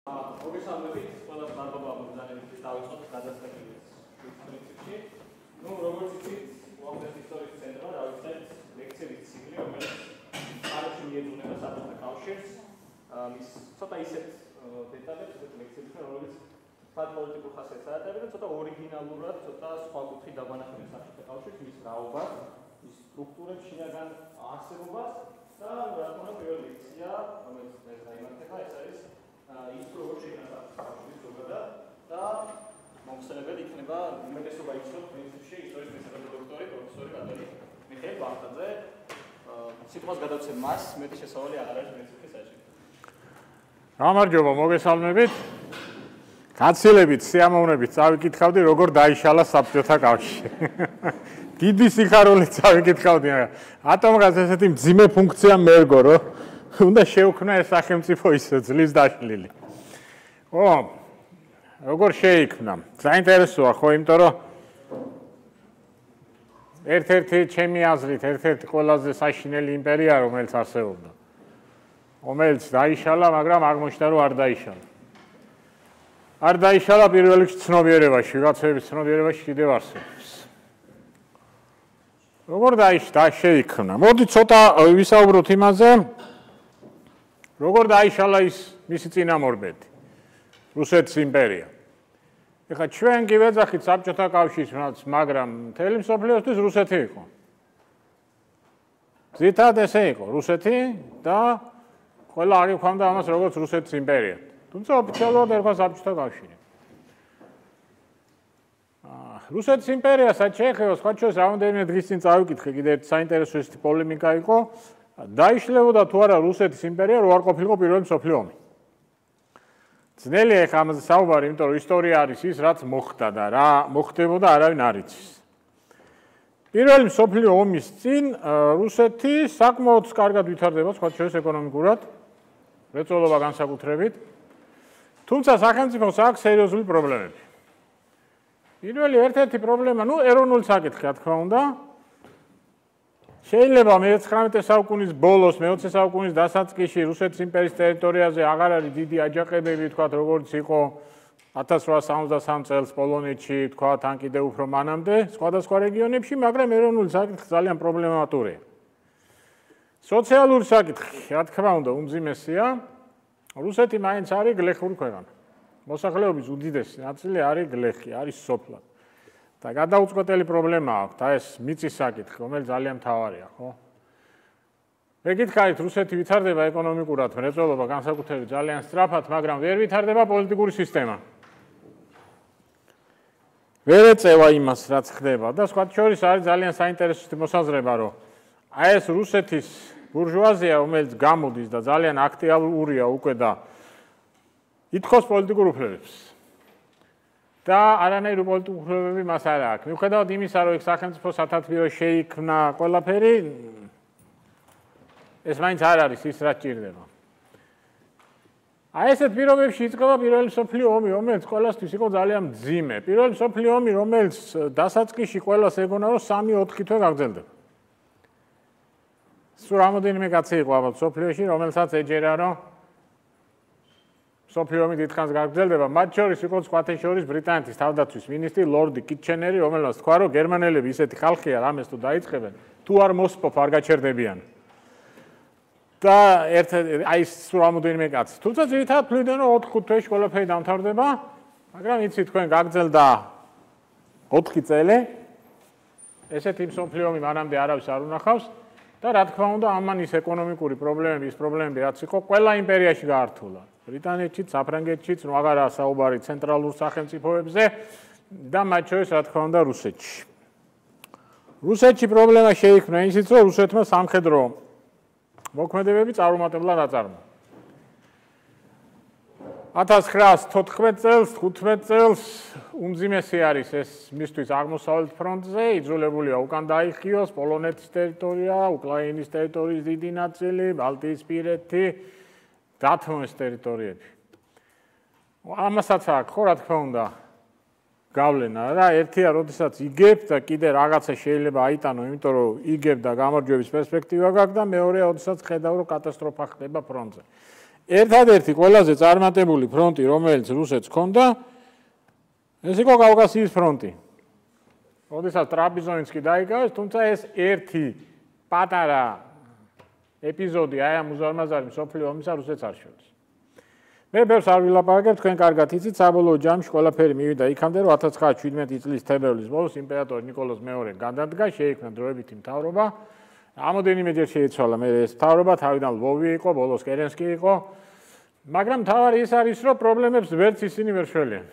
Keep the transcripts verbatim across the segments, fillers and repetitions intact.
მოგესალმებით, ყველა მადლობა მოგზაურობისთვის დავიწყოთ გადასახადის პრინციპში. ნუ როგორც იცით, უამრავი ისტორიის ცენტრმა დავიწყეთ ლექციების ციკლი, რომელიც არჩევ მიეძღვნება საბჭოთა კავშირს. მის ცოტა ისეთ დეტალებს, ისეთ ლექციებს, რომელიც პოლიტიკურ ხასიათს აერთებენ და ცოტა ორიგინალურად, ცოტა სხვა კუთხით დაგვანახებენ საბჭოთა კავშირს, მის რაობას, მის სტრუქტურებს, შინაგან არსებობას და რა თქმა უნდა პირველი ლექცია, რომელიც დღეს გაიმართება, ეს არის ის როგორ შეიძლება კავშირის ზოგადად და მომხსენებელი იქნება უმეტესობა იცნობს პრინციპში ისტორიის მეთოდологიის დოქტორი პროფესორი ბატონი მიხეილ ბახტაძე. სიტყვას გადავცემ მას, მეტი შესავალი აღარ არის პრინციპის საჭირო. გამარჯობა, მოგესალმებით. გაცილებით, სიამოვნებით წავიკითხავდი, როგორ დაიშალა საბჭოთა კავშირი. დიდი სიხარულით წავიკითხავდი, ატომღაც ესეთი მძიმე ფუნქცია მერგო, რომ უნდა შეუქმნა ეს სახელმწიფო ისე ძლივს დაშლილი. ო, როგორ შეიქმნა? საინტერესოა ხო, იმიტომ რომ ერთ-ერთი ჩემი აზრით, ერთ-ერთი ყველაზე საშინელი იმპერია, რომელიც არსებობდა. რომელიც დაიშალა, მაგრამ აღმოჩნდა, რომ არ დაიშალა. არ დაიშალა პირველ რიგში ცნობიერებაში, ვიღაცების ცნობიერებაში კიდევ არსებობს. როგორ დაიშალა, შეიქმნა? მოდი ცოტა ვისაუბროთ იმაზე, როგორ დაიშალა ის მისი წინამორბედი, რუსეთის იმპერია. ეხლა ჩვენ კი ვეძახით საბჭოთა კავშირს, მაგრამ მთელი მსოფლიოსთვის რუსეთი იყო. ძირითადად ესე იყო, რუსეთი და ყველა აღიქვამდა ამას როგორც რუსეთის იმპერიად. თუმცა ოფიციალურად ერქვა საბჭოთა კავშირი. რუსეთის იმპერიასაც შეეხება, სხვა შორის რამოდენიმე დღის წინ წავიკითხე, კიდევ ერთი საინტერესო ესეთი პოლემიკა იყო. დაიშლებოდა თუ არა რუსეთის იმპერია, რო არ ყოფილიყო პირველი მსოფლიო ომი. ძნელია ეხლა ამაზე საუბარი, იმიტომ რომ ისტორია არის ის, რაც მოხდა და რა მოხდებოდა, არავინ არ იცის. პირველი მსოფლიო ომის წინ რუსეთი საკმაოდ კარგად ვითარდება, სხვა შორის ეკონომიკურად, მრეწველობა განსაკუთრებით. თუმცა სახელმწიფოს აქვს სერიოზული პრობლემები. პირველი ერთ-ერთი პრობლემა, ნუ ეროვნული საკითხი, რა თქმა უნდა. შეიძლება მეცხრამეტე საუკუნის ბოლოს, მეოცე საუკუნის დასაწყისში რუსეთის იმპერიის ტერიტორიაზე აღარ არის დიდი აჯანყებები, თქვათ, როგორც იყო ათას რვაას სამოცდასამ წელს პოლონეთში, თქვათ, ან კიდევ უფრო მანამდე, სხვადასხვა რეგიონებში, მაგრამ ეროვნული საკითხი ძალიან პრობლემატურია. სოციალური საკითხი, რა თქმა უნდა, უმძიმესია. რუსეთი მაინც არის გლეხური ქვეყანა. მოსახლეობის უდიდესი ნაწილი არის გლეხი, არის სოფლად. და გადაუწყვეტელი პრობლემა აქვს და ეს მიწის საკითხი, რომელიც ძალიან მთავარია, ხო? მეკითხავთ, რუსეთი ვითარდება ეკონომიკურად, მრეწველობა განსაკუთრებით ძალიან სწრაფად, მაგრამ ვერ ვითარდება პოლიტიკური სისტემა. ვერ ეწევა იმას, რაც ხდება და სხვა შორის არის ძალიან საინტერესო მოსაზრება, რომ აი ეს რუსეთის ბურჟუაზია, რომელიც გამოდის და ძალიან აქტიურია უკვე და ითხოვს პოლიტიკურ უფლებებს. და არანაირი პოლიტიკური უფლებები მას არ აქვს. მიუხედავად იმისა, რომ ეს სახელმწიფო სათათბირო შეიქმნა ყველაფერი, ეს მაინც არ არის ის, რაც ჭირდება. აი ესეთ პირობებში იწყება პირველი მსოფლიო ომი, რომელიც ყველასთვის იყო ძალიან მძიმე. პირველი მსოფლიო ომი, რომელიც დასაწყისში ყველას ეგონა, რომ სამი ოთხი თვე გაგრძელდება. სულ რამოდენიმე კაცი იყო ალბათ მსოფლიოში, რომელსაც ეჯერა, რომ მსოფლიო ომი დიდხანს გაგრძელდება, მათ შორის იყო სხვათა შორის ბრიტანეთის თავდაცვის მინისტრი ლორდი კიტჩენერი, რომელსაც თქვა, რომ გერმანელები ისეთი ხალხია, რამეს თუ დაიწყებენ, თუ არ მოსპობ, არ გაჩერდებიან. და ერთ აი სულ რამოდენიმე კაცი. თუმცა ძირითადად ფლობდნენ, რომ ოთხ ხუთ თვეში ყველაფერი დამთავრდება, მაგრამ იცი თქვენ გაგრძელდა ოთხი წელი. ესეთი მსოფლიო ომი მანამდე არავის არ უნახავს და რა თქმა უნდა, ამან ის ეკონომიკური პრობლემები, ის პრობლემები რაც იყო, ყველა იმპერიაში გაართულა. ბრიტანეთშიც, საფრანგეთშიც, ნუ აღარა საუბარი ცენტრალურ სახელმწიფოებზე და მათ შორის რა თქმა უნდა რუსეთში. რუსეთში პრობლემა შეიქმნა ისიც, რომ რუსეთმა სამხედრო მოქმედებები წარუმატებლად აწარმოა. ათას ცხრაას თოთხმეტ წელს, ხუთმეტ წელს უმძიმესი არის ეს მისთვის აღმოსავლეთ ფრონტზე, იძულებულია უკან დაიხიოს პოლონეთის ტერიტორია, უკრაინის ტერიტორიის დიდი ნაწილი, ბალტიისპირეთი, დათმოს ტერიტორიები. ამასაც აქვს, ხო, რა თქმა უნდა, გავლენა რა, ერთია, როდესაც იგებ და კიდე რაღაცა შეიძლება აიტანო, იმიტომ რომ იგებ და გამარჯვების პერსპექტივა გაქვს და მეორეა, როდესაც ხედავ, რომ კატასტროფა ხდება ფრონტზე. ერთადერთი ყველაზე წარმატებული ფრონტი, რომელიც რუსეთს ჰქონდა, ეს იყო კავკასიის ფრონტი. როდესაც ტრაპიზონიც კი დაიკავეს, თუმცა ეს ერთი პატარა ეპიზოდი აი ამ უზარმაზარი მსოფლიო ომისა რუსეთს არ შეძლო. მე ბევრს არ ვილაპარაკებ, თქვენ კარგად იცით, საბოლოო ჯამში ყველაფერი მივიდა იქამდე, რომ ათას ცხრაასი წლის თებერვლის ბოლოს იმპერატორი ნიკოლოზ მეორე გადადგა, შეიქმნა დროებითი მთავრობა. რამოდენიმეჯერ შეიცვალა მე ეს მთავრობა, თავიდან ლვოვი იყო, ბოლოს კერენსკი იყო. მაგრამ თავარი ის არის, რომ პრობლემებს ვერც ისინი ვერ შველიან.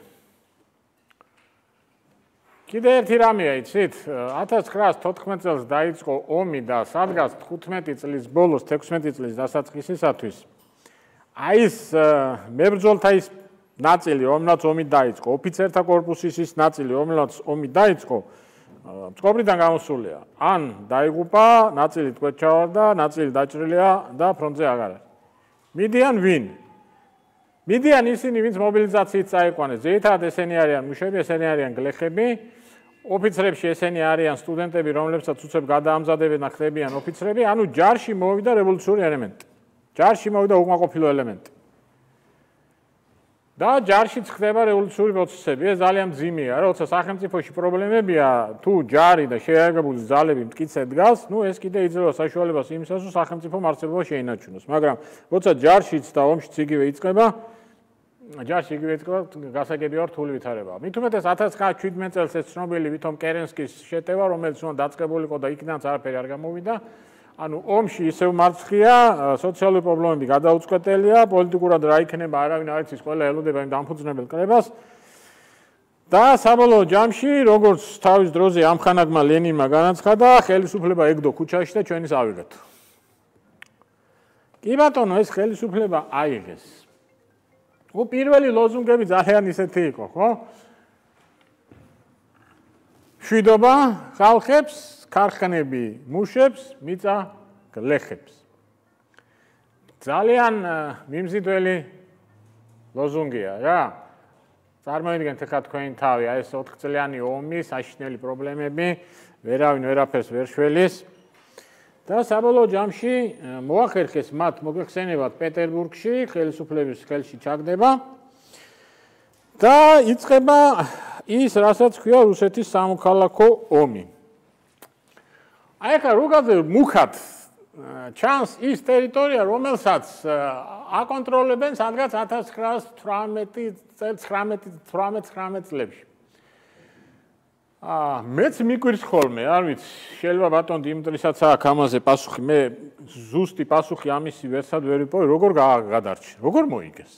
კიდე ერთი რამეა, იცით, ათას ცხრაასთოთხმეტ წელს დაიწყო ომი და სადღაც თხუთმეტი წლის ბოლოს, თექვსმეტი წლის დასაწყისისათვის აი ეს მებრძოლთა ის ნაწილი, რომელსაც ომი დაიწყო, ოფიცერთა კორპუსის ის ნაწილი, რომელსაც ომი დაიწყო, წყობრიდან გამოსულია. ან დაიღუპა, ნაწილი ტყვედ ჩავარდა, ნაწილი დაჭრილია და ფრონტზე აღარ არის. მიდიან ვინ? მიდიან ისინი, ვინც მობილიზაციით წაიყვანეს. ძირითადად ესენი არიან მუშები, ესენი არიან გლეხები. ოფიცრებში ესენი არიან სტუდენტები, რომლებსაც უცებ გადაამზადებენ და ხდებიან ოფიცრები, ანუ ჯარში მოვიდა რევოლუციური ელემენტი. ჯარში მოვიდა უკმაყოფილო ელემენტი. და ჯარშიც ხდება რევოლუციური პროცესები. ეს ძალიან მძიმეა, როცა სახელმწიფოში პრობლემებია, თუ ჯარი და შეიარაღებული ძალები მტკიცე დგას, ნუ ეს კიდე იძლევა საშუალებას იმისას, რომ სახელმწიფომ არსებობა შეინარჩუნოს. მაგრამ როცა ჯარშიც და ომშიც იგივე იწყება, ჯარში იგივე იწყება, გასაგებია რთული ვითარება. მით უმეტეს ათას ცხრაასცხრაათი წელს ეს ცნობილი ვითომ კერენსკის შეტევა, რომელიც უნდა დაწყებულიყო და იქიდან არაფერი არ გამოვიდა. ანუ ომში ისევ მარცხია, სოციალური პრობლემები გადაუწყვეტელია, პოლიტიკურად რა იქნება, არავინ არ იცის, ყველა ელოდება იმ დამფუძნებელ კრებას. და საბოლოო ჯამში, როგორც თავის დროზე ამხანაგმა ლენინმა განაცხადა, ხელისუფლება ეგდო ქუჩაში და ჩვენის ავიღეთ. კი ბატონო, ეს ხელისუფლება აიღეს. ო პირველი ლოზუნგები ძალიან ისეთი იყო, ხო? მშვიდობა ხალხებს, ქარხნები მუშებს, მიწა გლეხებს. ძალიან მიმზიდველი ლოზუნგია რა. წარმოიდგინეთ ახლა თქვენი თავი, აი ეს ოთხწლიანი ომი, საშინელი პრობლემები, ვერავინ ვერაფერს ვერ შველის. და საბოლოო ჯამში მოახერხეს მათ მოგეხსენებათ პეტერბურგში, ხელისუფლების ხელში ჩაგდება და იწყება ის, რასაც ქვია რუსეთის სამოქალაქო ომი. აი ახლა რუგაზე მუქად ჩანს ის ტერიტორია, რომელსაც აკონტროლებენ სადღაც ათას ცხრაასთვრამეტი წელს ცხრამეტ წლებში. აა მეც მიგვირს ხოლმე, არ ვიცი, შეიძლება ბატონ დიმიტრისაც აქვს ამაზე პასუხი, მე ზუსტი პასუხი ამისი ვერსად ვერ ვიპოვე, როგორ გადარჩა, როგორ მოიგეს.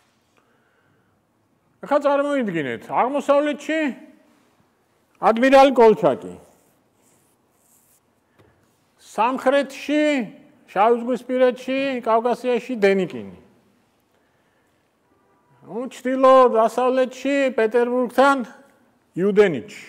ახლა წარმოიდგინეთ, აღმოსავლეთში ადმირალი კოლჩაკი. სამხრეთში, შავიზღვისპირეთში, კავკასიაში დენიკინი. ნუ ჩრდილო-დასავლეთში, პეტერბურგთან იუდენიჩი.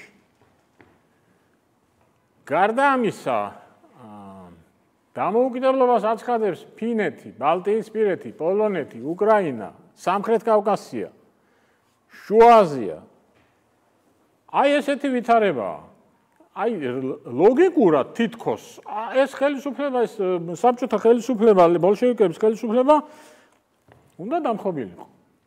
გარდა ამისა, დამოუკიდებლობას აცხადებს ფინეთი, ბალტიისპირეთი, პოლონეთი, უკრაინა, სამხრეთ კავკასია, შუა აზია. აი ესეთი ვითარებაა. აი ლოგიკურად თითქოს ეს ხელისუფლება, ეს საბჭოთა ხელისუფლება, ბოლშევიკების ხელისუფლება უნდა დამხობილიყო.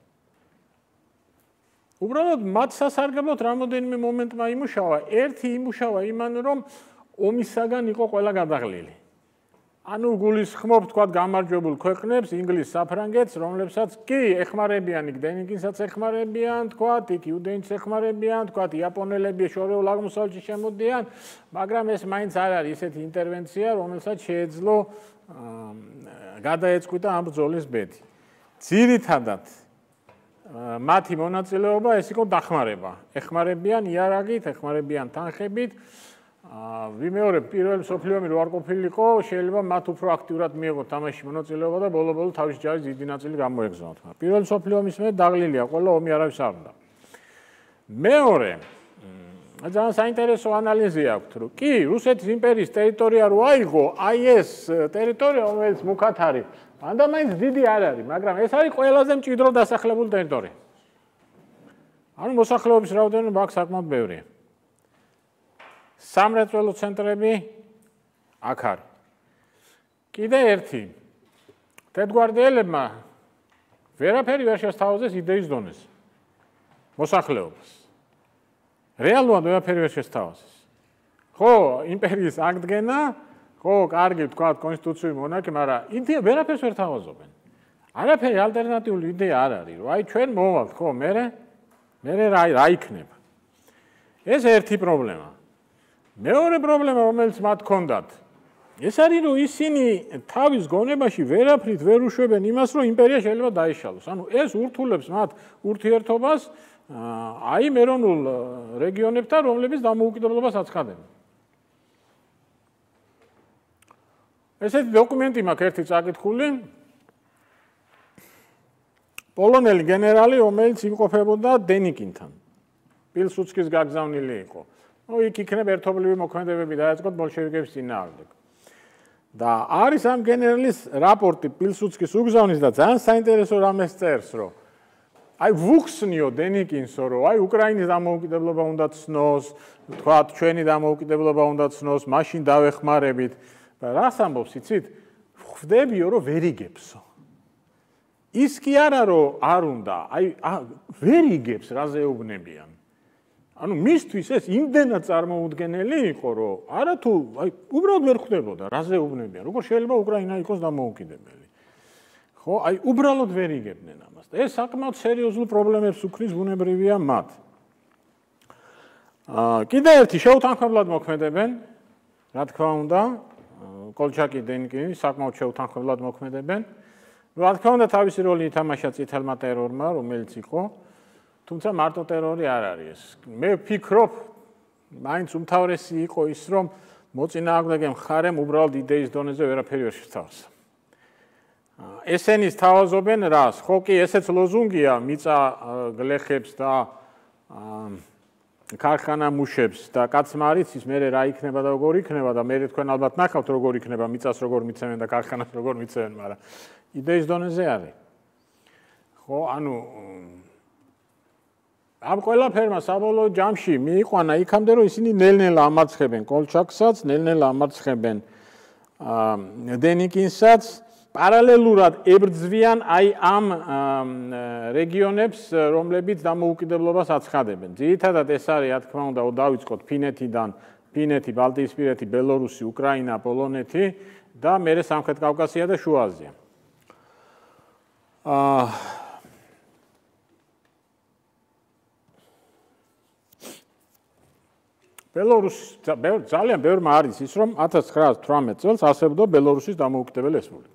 უბრალოდ მათ სასარგებლოდ რამოდენიმე მომენტმა იმუშავა, ერთი იმუშავა იმან, რომ ომისაგან იყო ყველა გადაღლილი. ანუ გულისხმობ თქვა გამარჯვებულ ქვეყნებს, ინგლისს, საფრანგეთს, რომლებსაც კი ეხმარებიან, იქ დენიკინსაც ეხმარებიან, თქვა, იქ იუდენიც ეხმარებიან, თქვა, იაპონელები შორეულ აღმოსავლეთში შემოდიან, მაგრამ ეს მაინც არ არის ესეთი ინტერვენცია, რომელსაც შეეძლო გადაეწყვიტა ამ ბრძოლის ბედი. ძირითადად მათი მონაწილეობა ეს იყო დახმარება. ეხმარებიან იარაღით, ეხმარებიან თანხებით. ვიმეორებ, პირველი მსოფლიო ომი რო არ ყოფილიყო, შეიძლება მათ უფრო აქტიურად მიიღოთ თამაში მონაწილეობა და ბოლო-ბოლო თავის ჯარის დიდი ნაწილი გამოეგზავნათ. პირველი მსოფლიო ომის მერე დაღლილია, ყველა ომი არავის არ უნდა. მეორე, ძალიან საინტერესო ანალიზი აქვს, რომ კი, რუსეთის იმპერიის ტერიტორია რო აიღო, აი ეს ტერიტორია, რომელიც მუქად არის, მანდა მაინც დიდი არ არის, მაგრამ ეს არის ყველაზე მჭიდრო დასახლებული ტერიტორია. ანუ მოსახლეობის რაოდენობა აქ საკმაოდ ბევრია. სამრეწველო ცენტრები აქ არის. კიდე ერთი. თედგვარდიელებმა ვერაფერი ვერ შესთავაზეს იდეის დონეზე. მოსახლეობას. რეალურად ვერაფერი ვერ შესთავაზეს. ხო, იმპერიის აქტგენა, ხო, კარგი თქვა კონსტიტუციური მონარქია, მაგრამ იდეა ვერაფერს ვერ თავაზობენ. არაფერი ალტერნატიული იდეა არ არის, რომ აი ჩვენ მოვალთ, ხო, მერე მერე რა რა იქნება. ეს ერთი პრობლემა. მეორე პრობლემა, რომელიც მათ ჰქონდათ, ეს არის, რომ ისინი თავის გონებაში ვერაფრით ვერ უშვებენ იმას, რომ იმპერია შეიძლება დაიშალოს. ანუ ეს ურთულებს მათ ურთიერთობას აი ამ ეროვნულ რეგიონებთან, რომლებიც დამოუკიდებლობას აცხადებენ. ესეთი დოკუმენტი მაქვს ერთი წაკითხული. პოლონელი გენერალი, რომელიც იმყოფებოდა დენიკინთან. პილსუდსკის გაგზავნილი იყო. ნუ იქ იქნებ ერთობლივი მოქმედებები დაეწყოთ ბოლშევიკების წინააღმდეგ. და არის ამ გენერალის რაპორტი პილსუდსკის უგზავნის და ძალიან საინტერესო რამეს წერს, რომ აი ვუხსნიო დენიკინსო, რომ აი უკრაინის დამოუკიდებლობა უნდა ცნოს, თქვათ ჩვენი დამოუკიდებლობა უნდა ცნოს, მაშინ დავეხმარებით. და რას ამბობს, იცით? ხვდებიო, რომ ვერ იგებსო. ის კი არა, რომ არ უნდა, აი ვერ იგებს, რაზე ეუბნებიან. ანუ მისთვის ეს იმდენად წარმოუდგენელი იყო, რომ არა თუ აი უბრალოდ ვერ ხვდებოდა, რაზე ეუბნებიან. როგორ შეიძლება უკრაინა იყოს დამოუკიდებელი? ხო, აი უბრალოდ ვერ იგებდნენ ამას. და ეს საკმაოდ სერიოზულ პრობლემებს უქმნის ბუნებრივია მათ. აა კიდე ერთი შეუთანხმებლად მოქმედებენ, რა თქმა უნდა, კოლჩაკი დენიკინი საკმაოდ შეუთანხმებლად მოქმედებენ. რა თქმა უნდა, თავისი როლი ითამაშა წითელმა ტერორმა, რომელიც იყო, თუმცა მარტო ტერორი არ არის. მე ვფიქრობ, მაინც უმთავრესი იყო ის, რომ მოწინააღმდეგე მხარემ უბრალოდ იდეის დონეზე ვერაფერი ვერ შეთავაზა. ესენის თავაზობენ რას? ხო კი, ესეც ლოზუნგია, მიწა გლეხებს და ქარხანა მუშებს და კაცმა არ იცის მერე რა იქნება და როგორ იქნება და მერე თქვენ ალბათ ნახავთ როგორ იქნება, მიწას როგორ მიცემენ და ქარხანას როგორ მიცემენ, მაგრამ იდეის დონეზე არის. ხო, ანუ ამ ყველაფერმა საბოლოო ჯამში მიიყვანა იქამდე, რომ ისინი ნელ-ნელა ამარცხებენ კოლჩაკსაც, ნელ-ნელა ამარცხებენ დენიკინსაც, პარალელურად ებრძვიან აი ამ რეგიონებს, რომლებიც დამოუკიდებლობას აცხადებენ. ძირითადად ეს არის, რა თქმა უნდა, დავიწყოთ ფინეთიდან, ფინეთი, ბალტიისპირეთი, ბელორუსი, უკრაინა, პოლონეთი და მერე სამხრეთ კავკასია და შუა აზია. აა ბელორუსი ძალიან ბევრმა არის ის, რომ ათას ცხრაას თვრამეტ წელს არსებობდა ბელორუსის დამოუკიდებელი რესპუბლიკა.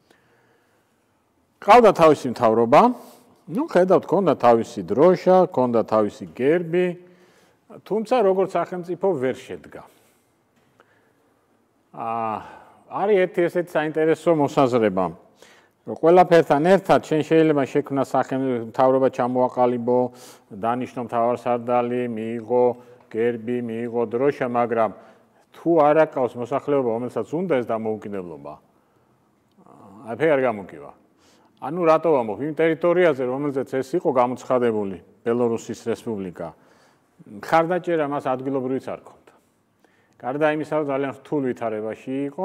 ყავდა თავისი მთავრობა, ну, ხედავთ, ქონდა თავისი დროშა, ქონდა თავისი გერბი, თუმცა როგორც სახელმწიფო ვერ შედგა. აა არის ერთი ესეთი საინტერესო მოსაზრება, რომ ყველაფერთან ერთად შენ შეიძლება შექმნა სახელმწიფო მთავრობა ჩამოაყალიბო, დანიშნო მთავარსარდალი, მიიღო გერბი, მიიღო დროშა, მაგრამ თუ არ აკავს მოსახლეობა, რომელსაც უნდა ეს დამოუკიდებლობა, აი არ გამოგივა. ანუ რატო ვამბობ, იმ ტერიტორიაზე, რომელზეც ეს იყო გამოცხადებული ბელორუსის რესპუბლიკა, მხარდაჭერა მას ადგილობრივიც არ ქონდა. გარდა იმისა, რომ ძალიან რთულ ვითარებაში იყო,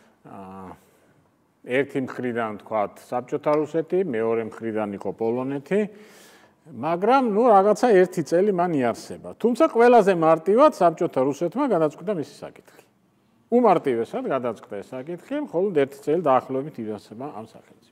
ერთი მხრიდან თქვათ საბჭოთა რუსეთი, მეორე მხრიდან იყო პოლონეთი, მაგრამ ნუ რაღაცა ერთი წელი მან იარსება. თუმცა ყველაზე მარტივად საბჭოთა რუსეთმა გადაწყვიტა მისი საკითხი. უმარტივესად გადაწყვიტა ეს საკითხი, მხოლოდ ერთი წელი დაახლოებით იარსება ამ სახელმწიფოს.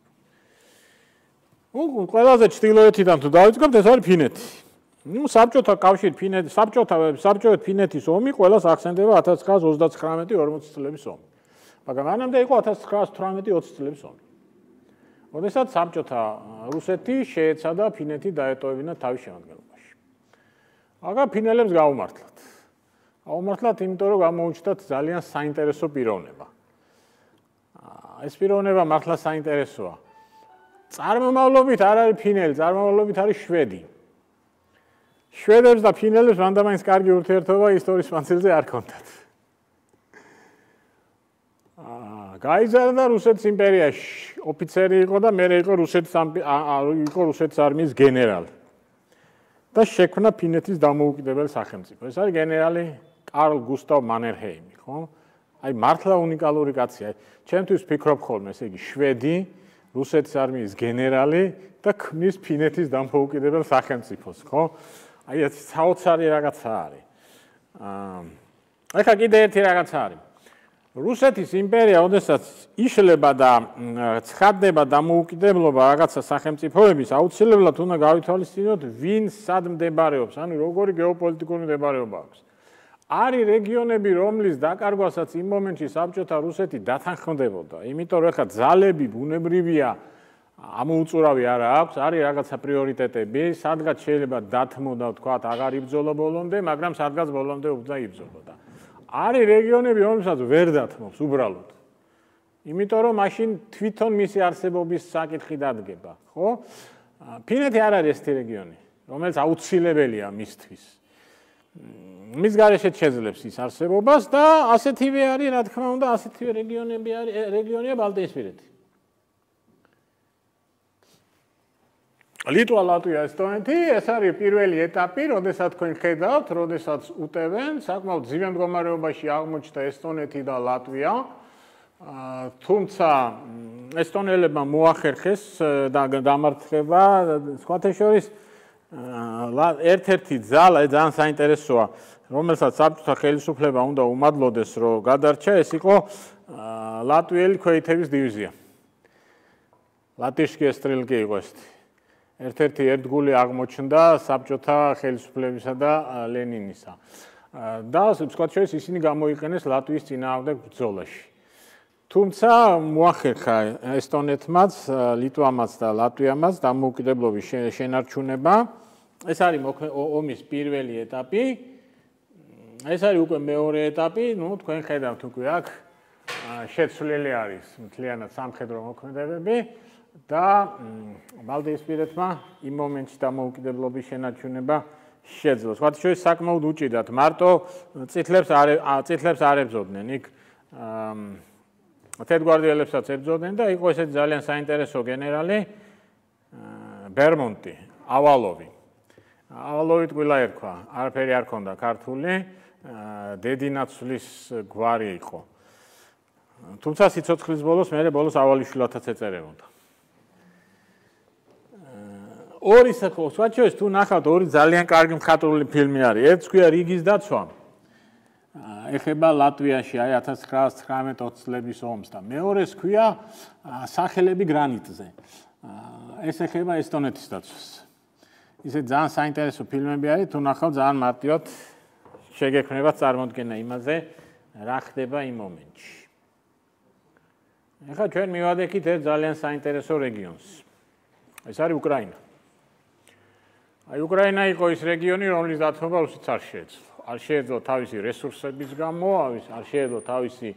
ნუ ყველაზე ჩრდილოეთიდან თუ დავიწყებთ, ეს არის ფინეთი. ნუ საბჭოთა კავშირი ფინეთი, საბჭოთა საბჭოეთ ფინეთის ომი ყველას ახსენდება ათას ცხრაას ოცდათვრამეტი ორმოცი წლების ომი. მაგრამ მანამდე იყო ათას ცხრაას თვრამეტი ოცი წლების ომი. როდესაც საბჭოთა რუსეთი შეეცადა ფინეთი დაეტოვებინა თავის შემადგენლობაში. მაგრამ ფინელებს გაუმართლათ. გაუმართლათ, იმიტომ რომ გამოუჩნდათ ძალიან საინტერესო პიროვნება. ეს პიროვნება მართლა საინტერესოა. წარმომავლობით არ არის ფინელი, წარმომავლობით არის შვედი. შვედებს და ფინელებს მანდამაინც კარგი ურთიერთობა ისტორიის მანძილზე არ ჰქონდათ. აა გაიზარდა რუსეთის იმპერიაში, ოფიცერი იყო და მერე იყო რუსეთის იყო რუსეთის არმიის გენერალი. და შექმნა ფინეთის დამოუკიდებელი სახელმწიფო. ეს არის გენერალი კარლ გუსტავ მანერჰეიმი, ხო? აი მართლა უნიკალური კაცია. ჩემთვის ვფიქრობ ხოლმე, ესე იგი შვედი, რუსეთის არმიის გენერალი და ქმნის ფინეთის დამოუკიდებელ სახელმწიფოს, ხო? აი ეს საოცარი რაღაცა არის. აა ეხლა კიდე ერთი რაღაცა არის. რუსეთის იმპერია, ოდესაც იშლება და ცხადდება დამოუკიდებლობა რაღაცა სახელმწიფოების, აუცილებლად უნდა გავითვალისწინოთ, ვინ სად მდებარეობს, ანუ როგორი გეოპოლიტიკური მდებარეობა აქვს. არის რეგიონები, რომლის დაკარგვასაც იმ მომენტში საბჭოთა რუსეთი დათანხმდებოდა, იმიტომ რომ ეხლა ძალები ბუნებრივია ამოუწურავი არა აქვს, არის რაღაცა პრიორიტეტები, სადღაც შეიძლება დათმო და ვთქვათ, აღარ იბრძოლო ბოლომდე, მაგრამ სადღაც ბოლომდე უნდა იბრძოლოდა. არის რეგიონები, რომლებსაც ვერ დათმობს უბრალოდ. იმიტომ რომ მაშინ თვითონ მისი არსებობის საკითხი დადგება, ხო? ფინეთი არ არის ესეთი რეგიონი, რომელიც აუცილებელია მისთვის. მის გარეშეც შეძლებს ის არსებობას და ასეთივე არის, რა თქმა უნდა, ასეთივე რეგიონები არის, რეგიონია ბალტიისპირეთი. ლიტვა, ლატვია, ესტონეთი, ეს არის პირველი ეტაპი, როდესაც თქვენ ხედავთ, როდესაც უტევენ, საკმაოდ ძვიან მდგომარეობაში აღმოჩნდა ესტონეთი და ლატვია. თუმცა ესტონელებმა მოახერხეს და დამარცხება, სხვათა შორის ერთ-ერთი ძალა, ძალიან საინტერესოა, რომელსაც საბჭოთა ხელისუფლება უნდა უმადლოდეს, რომ გადარჩა, ეს იყო ლატვიელი ქვეითების დივიზია. ლატიშკი ესტრელკი იყო ეს. ერთ-ერთი ერთგული აღმოჩნდა საბჭოთა ხელისუფლებისა და ლენინისა. და სხვათა შორის ისინი გამოიყენეს ლატვიის წინააღმდეგ ბრძოლაში. თუმცა მოახერხა ესტონეთმაც, ლიტვამაც და ლატვიამაც დამოუკიდებლობის შენარჩუნება. ეს არის ომის პირველი ეტაპი. ეს არის უკვე მეორე ეტაპი, ну, თქვენ ხედავთ უკვე აქ შეცვლილი არის მთლიანად სამხედრო მოქმედებები და ბალტიისპირეთმა იმ მომენტში დამოუკიდებლობის შენარჩუნება შეძლო. სხვათა შორის საკმაოდ უჭირდათ, მარტო წითლებს არ წითლებს არ ებრძოდნენ იქ თეთრგვარდიელებსაც ებრძოდნენ და იყო ესეთი ძალიან საინტერესო გენერალი ბერმონტი, ავალოვი. ავალოვით ყვილა ერქვა, არაფერი არ ქონდა ქართული, დედინაცვლის გვარი იყო. თუმცა სიცოცხლის ბოლოს მე ბოლოს ავალიშვილათაც ეწერებოდა. ორი საკო, სხვათა შორის თუ ნახავთ, ორი ძალიან კარგი მხატვრული ფილმი არის. ერთს ქვია რიგის დაცვა. ეხება ლატვიაში აი ათას ცხრაასი ცხრამეტ ოცი წლების ომს და მეორეს ქვია სახელები გრანიტზე. ეს ეხება ესტონეთის დაცვას. ისე ძალიან საინტერესო ფილმები არის, თუ ნახავთ, ძალიან მარტივად შეგექმნებათ წარმოდგენა იმაზე, რა ხდება იმ მომენტში. ეხლა ჩვენ მივადექით ერთ ძალიან საინტერესო რეგიონს. ეს არის უკრაინა. აი უკრაინა იყო ის რეგიონი, რომლის დათმობა რუსეთს არ შეეძლო. არ შეეძლო თავისი რესურსების გამო, არ შეეძლო თავისი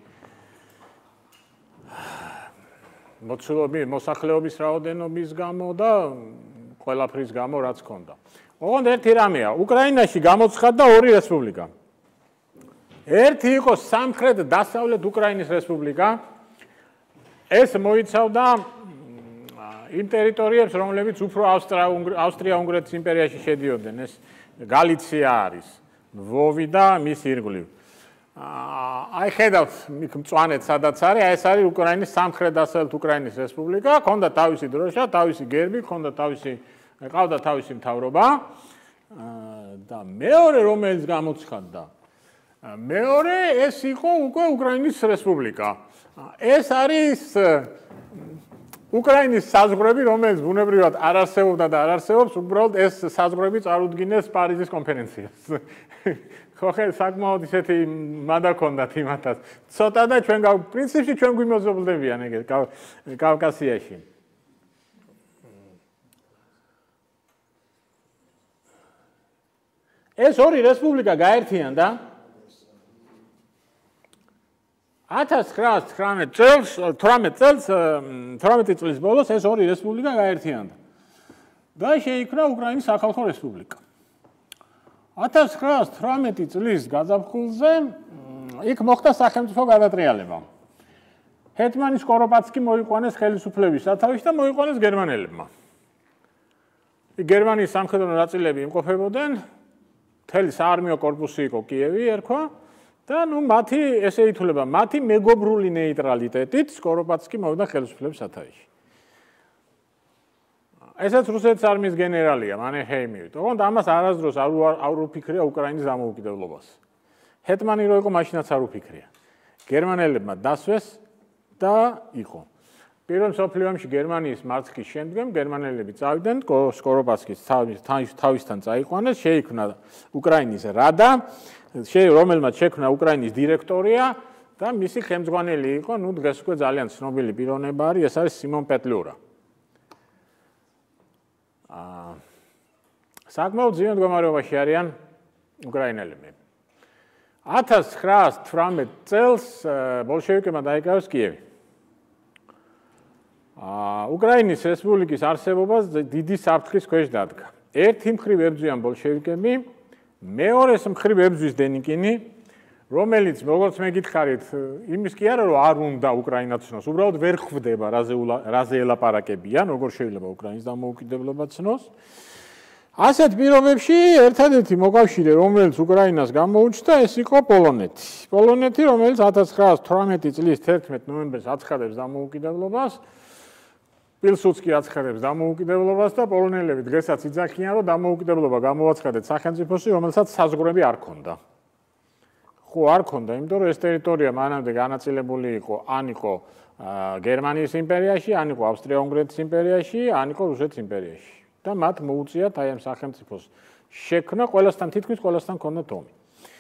მოცულობის, მოსახლეობის რაოდენობის გამო და ყველაფრის გამო, რაც ჰქონდა. ოღონდ ერთი რამეა, უკრაინაში გამოცხადდა ორი რესპუბლიკა. ერთი იყო სამხრეთ-დასავლეთ უკრაინის რესპუბლიკა. ეს მოიცავდა იმ ტერიტორიებს, რომლებიც უფრო ავსტრია-უნგრეთის იმპერიაში შედიოდნენ. ეს გალიცია არის, ლვოვი და მის ირგვლივ. აი ხედავთ მწვანეთ სადაც არის, აი ეს არის უკრაინის სამხრეთ-დასავლეთ უკრაინის რესპუბლიკა, ჰქონდა თავისი დროშა, თავისი გერბი, ჰქონდა თავისი, ყავდა თავისი მთავრობა და მეორე რომელიც გამოცხადდა. მეორე ეს იყო უკვე უკრაინის რესპუბლიკა. ეს არის უკრაინის საზღვრები, რომელიც ბუნებრივად არ არსებობდა და არ არსებობს, უბრალოდ ეს საზღვრები წარუდგინეს პარიზის კონფერენციას. ხო ხე საკმაოდ ისეთი მანდა ქონდათ იმათაც. ცოტა და ჩვენ პრინციპში ჩვენ გვიმოზობლებიან ეგეთ კავკასიაში. ეს ორი რესპუბლიკა გაერთიანდა ათას ცხრაასი ცხრამეტ წელს, თვრამეტ წელს, თვრამეტი წლის ბოლოს ეს ორი რესპუბლიკა გაერთიანდა. და შეიქმნა უკრაინის სახალხო რესპუბლიკა. ათას ცხრაასი თვრამეტი წლის გაზაფხულზე იქ მოხდა სახელმწიფო გადატრიალება. ჰეტმანი სკოროპატსკი მოიყვანეს ხელისუფლების სათავეში და მოიყვანეს გერმანელებმა. გერმანიის სამხედრო ნაწილები იმყოფებოდნენ, მთელი საარმიო კორპუსი იყო კიევი ერქვა და ნუ მათი ესე ითვლება, მათი მეგობრული ნეიტრალიტეტით სკოროპატსკი მოვიდა ხელისუფლების სათავეში. ესაც რუსეთის არმიის გენერალია, მანერჰეიმი. თუმცა ამას არასდროს არ უფიქრია უკრაინის დამოუკიდებლობას. ჰეტმანი რო იყო, მაშინაც არ უფიქრია. გერმანელებმა დასვეს და იყო. პირველ მსოფლიო ომში გერმანიის მარცხის შემდგომ გერმანელები წავიდნენ, სკოროპასკის თავისთან წაიყვანეს, შეიქმნა უკრაინის რადა, რომელმაც შექმნა უკრაინის დირექტორია და მისი ხელმძღვანელი იყო, ნუ დღეს უკვე ძალიან ცნობილი პიროვნება არის, ეს არის სიმონ პეტლიურა. აა საკმაოდ ძლიერ მდგომარეობაში არიან უკრაინელები. ათას ცხრაას თვრამეტ წელს ბოლშევიკებმა დაიკავეს კიევი. აა უკრაინის რესპუბლიკის არსებობას დიდი საფრთხის ქვეშ დადგა. ერთი მხრივ ებრძვიან ბოლშევიკები, მეორეს მხრივ ებრძვის დენიკინი, რომელიც როგორც მეკითხარით, იმის კი არა რომ არ უნდა უკრაინა ცნოს, უბრალოდ ვერ ხვდება რაზე ელაპარაკებიან, როგორ შეიძლება უკრაინის დამოუკიდებლობა ცნოს. ასეთ პირობებში ერთადერთი მოკავშირე, რომელიც უკრაინას გამოუჩნდა, ეს იყო პოლონეთი. პოლონეთი, რომელიც ათას ცხრაას თვრამეტი წლის თერთმეტ ნოემბერს აცხადებს დამოუკიდებლობას, პილსუდსკი აცხადებს დამოუკიდებლობას და პოლონელები დღესაც იძახიან, რომ დამოუკიდებლობა გამოაცხადეთ სახელმწიფოში, რომელსაც საზღვრები არ ქონდა. ხო, არ ქონდა, იმიტომ რომ ეს ტერიტორია მანამდე განაწილებული იყო, ან იყო გერმანიის იმპერიაში, ან იყო ავსტრია-უნგრეთის იმპერიაში, ან იყო რუსეთის იმპერიაში. და მათ მოუწიათ აი ამ სახელმწიფოს შექმნა, ყველასთან თითქმის ყველასთან ქონდათ ომი.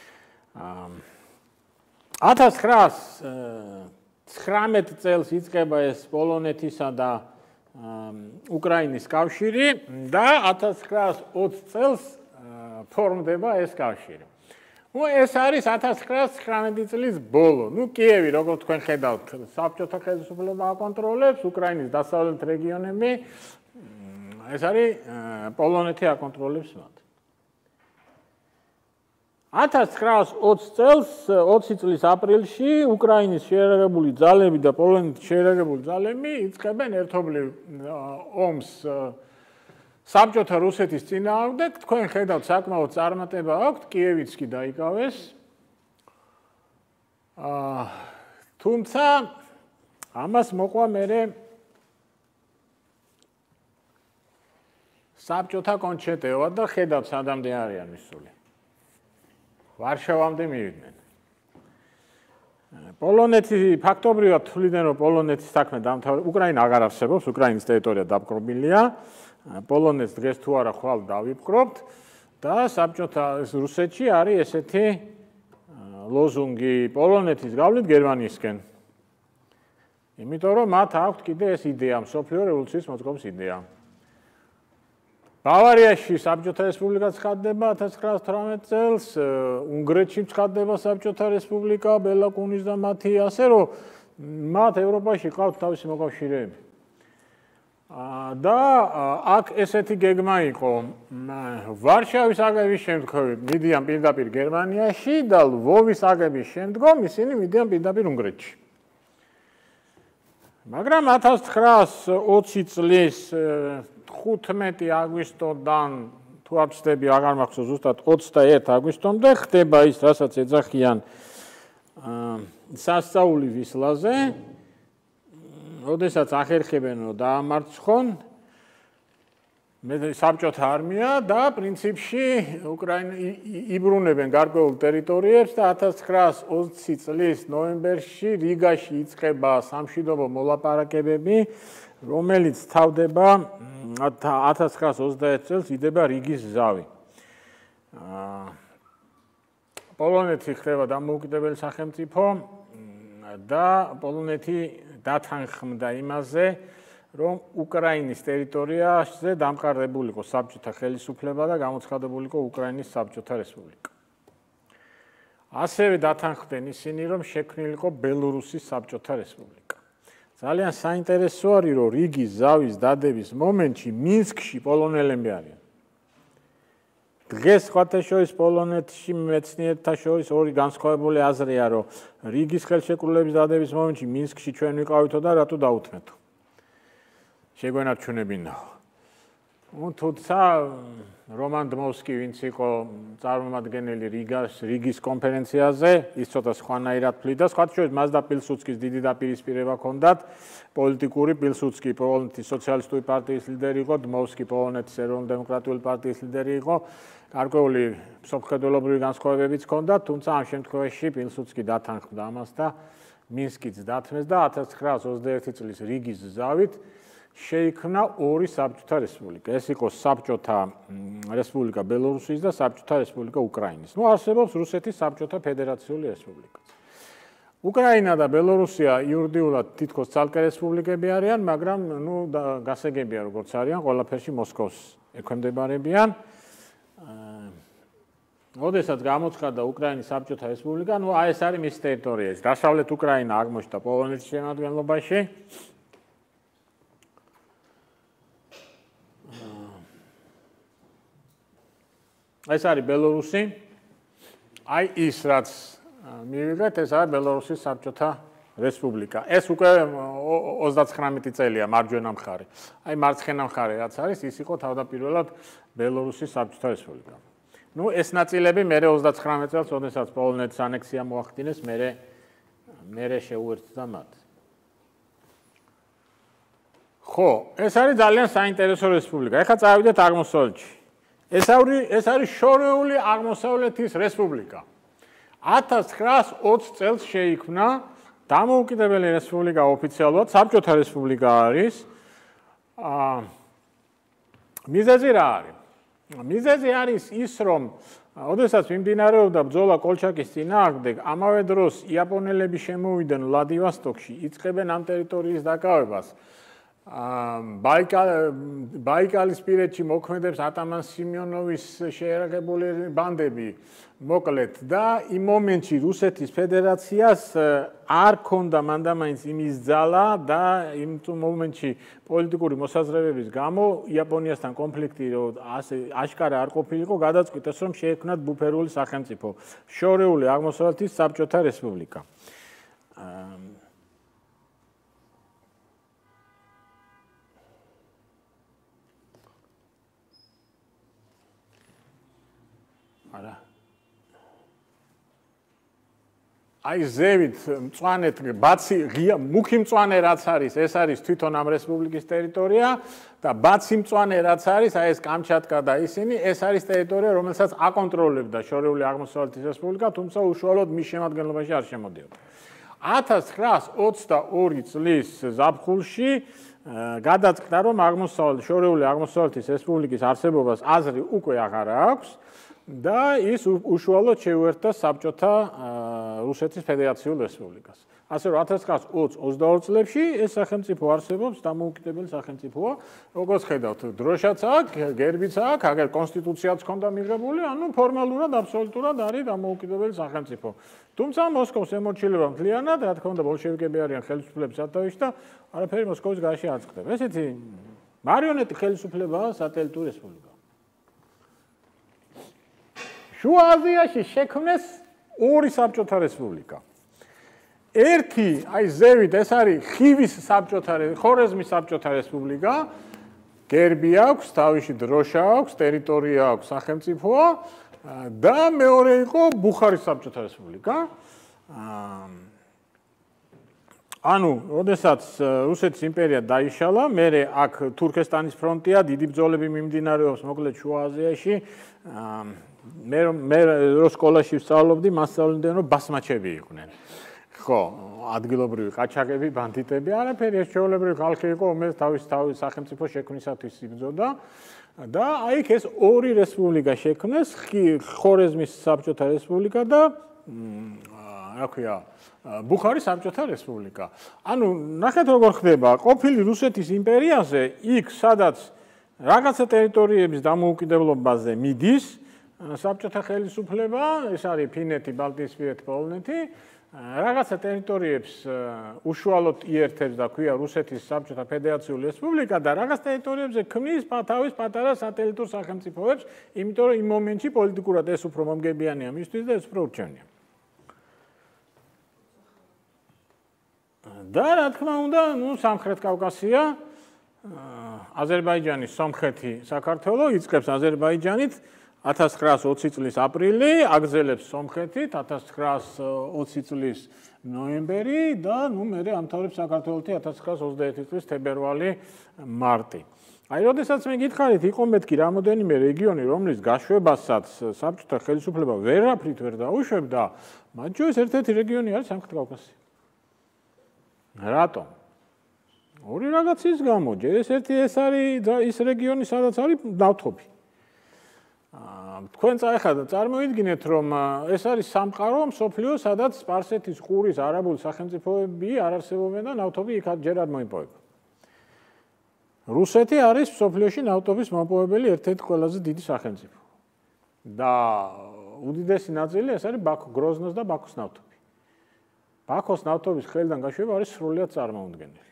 ათას ცხრაას ცხრამეტ წელს იწყება ეს პოლონეთისა და უკრაინის კავშირი და ათას ცხრაას ოცი წელს ფორმდება ეს კავშირი. ნუ ეს არის ათას ცხრაას ცხრამეტი წლის ბოლო. ნუ კიევი, როგორც თქვენ ხედავთ, საბჭოთა ხელისუფლება აკონტროლებს, უკრაინის დასავლეთ რეგიონები ეს არის პოლონეთი აკონტროლებს მათ. ათას ცხრაას ოცი წელს, ოცი წლის აპრილში უკრაინის შეერაგებული ძალები და პოლონეთის შეერაგებული ძალები იწყებენ ერთობლივ ომს საბჭოთა რუსეთის წინააღმდეგ. თქვენ ხედავთ, საკმაოდ წარმატება აქვთ, კიევიც კი დაიკავეს. თუმცა ამას მოყვა მერე საბჭოთა კონჩეტევა და ხედავთ, სადამდე არიან მისული. ვარშავამდე მივიდნენ. პოლონეთი ფაქტობრივად თვლიდნენ, რომ პოლონეთის საქმე დამთავრდა, უკრაინა აღარ არსებობს, უკრაინის ტერიტორია დაპყრობილია. პოლონეთს დღეს თუ არა ხვალ დავიპყრობთ და საბჭოთა რუსეთში არის ესეთი ლოზუნგი პოლონეთის გავლით გერმანიისკენ. იმიტომ რომ მათ აქვთ კიდე ეს იდეა, მსოფლიო რევოლუციის მოწყობის იდეა. ბავარიაში საბჭოთა რესპუბლიკა ცხადდება ათას ცხრაას თვრამეტ წელს, უნგრეთში ცხადდება საბჭოთა რესპუბლიკა, ბელა კუნის და მათი, ასე რომ მათ ევროპაში ყავთ თავისი მოკავშირეები. და აქ ესეთი გეგმა იყო, ვარშავის აგების შემთხვევით მიდიან პირდაპირ გერმანიაში და ლვოვის აგების შემდგომ ისინი მიდიან პირდაპირ უნგრეთში. მაგრამ ათას ცხრაას ოცი წლის ხუთმეტი აგვისტოდან თუ არ ვცდები, აღარ მახსოვს ზუსტად ოცდაერთი აგვისტომდე ხდება ის, რასაც ეძახიან სასწაული ვისლაზე, როდესაც ახერხებენ, რომ დაამარცხონ საბჭოთა არმია და პრინციპში უკრაინა იბრუნებენ გარკვეულ ტერიტორიებს და ათას ცხრაას ოცი წლის ნოემბერში რიგაში იწყება სამშვიდობო მოლაპარაკებები, რომელიც თავდება ათას ცხრაას ოცდაერთი წელს იდება რიგის ზავი. პოლონეთი ხდება დამოუკიდებელი სახელმწიფო და პოლონეთი დათანხმდა იმაზე, რომ უკრაინის ტერიტორიაზე დამყარებული იყო საბჭოთა ხელისუფლება და გამოცხადებული იყო უკრაინის საბჭოთა რესპუბლიკა. ასევე დათანხმდნენ ისინი, რომ შექმნილიყო ბელორუსის საბჭოთა რესპუბლიკა. ძალიან საინტერესო არის, რომ რიგის ზავის დადების მომენტში მინსკში პოლონელები არიან. დღეს სხვათა შორის პოლონეთში მეცნიერთა შორის ორი განსხვავებული აზრია, რომ რიგის ხელშეკრულების დადების მომენტში მინსკში ჩვენ ვიყავითო და რატო დაუთმეთო. შეგვენარჩუნებინაო. თუმცა რომან დმოვსკი, ვინც იყო წარმომადგენელი რიგას, რიგის კონფერენციაზე, ის ცოტა სხვანაირად ფლიდა. სხვათა შორის მას და პილსუდსკის დიდი დაპირისპირება ჰქონდათ. პოლიტიკური პილსუდსკი პოლონეთის სოციალისტური პარტიის ლიდერი იყო, დმოვსკი პოლონეთის ეროვნულ-დემოკრატიული პარტიის ლიდერი იყო. გარკვეული მსოფლმხედველობრივი განსხვავებებიც ჰქონდათ, თუმცა ამ შემთხვევაში პილსუდსკი დათანხმდა ამას და მინსკიც დათმეს და ათას ცხრაას ოცდაერთი წლის რიგის ზავით შეიქმნა ორი საბჭოთა რესპუბლიკა. ეს იყო საბჭოთა რესპუბლიკა ბელორუსიის და საბჭოთა რესპუბლიკა უკრაინის. ნუ არსებობს რუსეთის საბჭოთა ფედერაციული რესპუბლიკაც. უკრაინა და ბელორუსია იურიდიულად თითქოს ცალკე რესპუბლიკები არიან, მაგრამ ნუ გასაგებია როგორც არიან, ყველაფერში მოსკოვს ექვემდებარებიან. როდესაც გამოცხადდა უკრაინის საბჭოთა რესპუბლიკა, ნუ აი ეს არის მისი ტერიტორია. დასავლეთ უკრაინა აღმოჩნდა პოლონეთის შემადგენლობაში. ეს არის ბელორუსი. აი ის რაც მივიღეთ, ეს არის ბელორუსის საბჭოთა რესპუბლიკა. ეს უკვე ოცდაცხრამეტი წელია მარჯვენა მხარე. აი მარცხენა მხარე რაც არის, ის იყო თავდაპირველად ბელორუსის საბჭოთა რესპუბლიკა. ნუ ეს ნაწილები მერე ოცდაცხრამეტ წელს, როდესაც პოლონეთის ანექსია მოახდინეს, მერე მერე შეუერთდა მათ. ხო, ეს არის ძალიან საინტერესო რესპუბლიკა. ეხლა წავიდეთ აღმოსავლეთში. ეს არის ეს არის შორეული აღმოსავლეთის რესპუბლიკა. ათას ცხრაას ოცი წელს შეიქმნა დამოუკიდებელი რესპუბლიკა ოფიციალურად, საბჭოთა რესპუბლიკა არის. აა მიზეზი რა არის? მიზეზი არის ის, რომ ოდესაც მიმდინარეობდა ბრძოლა კოლჩაკის წინააღმდეგ, ამავე დროს იაპონელები შემოვიდნენ ვლადივოსტოკში, იწყებენ ამ ტერიტორიის დაკავებას. ბაიკალისპირეთში მოქმედებს ატამან სიმიონოვის შეერაგებული ბანდები, მოკლედ და იმ მომენტში რუსეთის ფედერაციას არ ქონდა მანდამაინც იმის ძალა და იმ მომენტში პოლიტიკური მოსაზრებების გამო იაპონიასთან კონფლიქტი რომ ასე აშკარა არ ყოფილიყო, გადაწყვიტეს რომ შეექმნათ ბუფერული სახელმწიფო, შორეული აღმოსავლეთის საბჭოთა რესპუბლიკა. არა. აი ზევით მწვანეთ ბაცი ღია მუქი მწვანე რაც არის, ეს არის თვითონ ამ რესპუბლიკის ტერიტორია და ბაცი მწვანე რაც არის, აი ეს კამჩატკა და ისინი, ეს არის ტერიტორია, რომელსაც აკონტროლებდა შორეული აღმოსავლეთის რესპუბლიკა, თუმცა უშუალოდ მის შემადგენლობაში არ შემოდიოდა. ათას ცხრაას ოცდაორი წლის ზაფხულში გადაწყდა, რომ აღმოსავლეთ შორეული აღმოსავლეთის რესპუბლიკის არსებობას აზრი უკვე აღარ აქვს. და ის უშუალოდ შეუერთდა საბჭოთა რუსეთის ფედერაციულ რესპუბლიკას. ასე რომ ათას ცხრაას ოცი ოცდაორი წლებში ეს სახელმწიფო არსებობს, დამოუკიდებელი სახელმწიფოა. როგორც ხედავთ, დროშაც აქვს, გერბიც აქვს, აგერ კონსტიტუციაც ჰქონდა მიღებული, ანუ ფორმალურად აბსოლუტურად არის დამოუკიდებელი სახელმწიფო. თუმცა მოსკოვს ემორჩილება მთლიანად, რა თქმა უნდა, ბოლშევიკები არიან ხელისუფლების სათავეში და არაფერი მოსკოვის გარშე არ წყდება. ესეთი მარიონეტი ხელისუფლებაა სატელიტური რესპუბლიკა. შუა აზიაში შექმნეს ორი საბჭოთა რესპუბლიკა. ერთი, აი ზევით, ეს არის ხივის საბჭოთა, ხორეზმის საბჭოთა რესპუბლიკა. გერბი აქვს, თავისი დროშა აქვს, ტერიტორია აქვს, სახელმწიფოა და მეორე იყო ბუხარის საბჭოთა რესპუბლიკა. ანუ, როდესაც რუსეთის იმპერია დაიშალა, მერე აქ თურქესტანის ფრონტია, დიდი ბრძოლები მიმდინარეობს, მოკლედ შუა აზიაში. მე მე რო სკოლაში ვსწავლობდი, მასწავლდნენ რომ ბასმაჩები იყვნენ. ხო, ადგილობრივი ყაჩაღები, ბანდიტები, არაფერი, ეს ჩვეულებრივი ხალხი იყო, რომელიც თავის თავის სახელმწიფო შექმნისათვის იბრძოდა. და აი იქ ეს ორი რესპუბლიკა შექმნეს, ხორეზმის საბჭოთა რესპუბლიკა და რა ქვია, ბუხარის საბჭოთა რესპუბლიკა. ანუ ნახეთ როგორ ხდება, ყოფილი რუსეთის იმპერიაზე, იქ სადაც რაღაცა ტერიტორიების დამოუკიდებლობაზე მიდის საბჭოთა ხელისუფლება, ეს არის ფინეთი, ბალტიისპირეთი, პოლონეთი, რაღაცა ტერიტორიებს უშუალოდ იერთებს და ქვია რუსეთის საბჭოთა ფედერაციული რესპუბლიკა და რაღაც ტერიტორიებზე ქმნის თავის პატარა სატელიტურ სახელმწიფოებს, იმიტომ რომ იმ მომენტში პოლიტიკურად ეს უფრო მომგებიანია მისთვის და ეს უფრო ურჩევნია. და რა თქმა უნდა, ნუ სამხრეთ კავკასია აზერბაიჯანის სომხეთი საქართველო იწყებს აზერბაიჯანით ათას ცხრაას ოცი წლის აპრილი, აგრძელებს სომხეთით ათას ცხრაას ოცი წლის ნოემბერი და ნუ მერე ამთავრებს საქართველოთი ათას ცხრაას ოცდაერთი წლის თებერვალი, მარტი. აი, როდესაც მე გითხარით, იყო მეთქი რამოდენიმე რეგიონი, რომლის გაშვებასაც საბჭოთა ხელისუფლება ვერაფრით ვერ დაუშვებდა, მათ შორის ერთ-ერთი რეგიონი არის სამხრეთ კავკასია. რატომ? ორი რაღაცის გამო, ჯერ ერთი ეს არის ის რეგიონი, სადაც არის ნავთობი. თქვენ ახლა წარმოიდგინეთ, რომ ეს არის სამყარო მსოფლიო, სადაც სპარსეთის ყურის არაბული სახელმწიფოები არ არსებობენ და ნავთობი იქ ჯერ არ მოიპოვება. რუსეთი არის მსოფლიოში ნავთობის მომპოვებელი ერთ-ერთი ყველაზე დიდი სახელმწიფო. და უდიდესი ნაწილი ეს არის ბაქო, გროზნოს და ბაქოს ნავთობი. ბაქოს ნავთობის ხელიდან გაშვება არის სრულიად წარმოუდგენელი.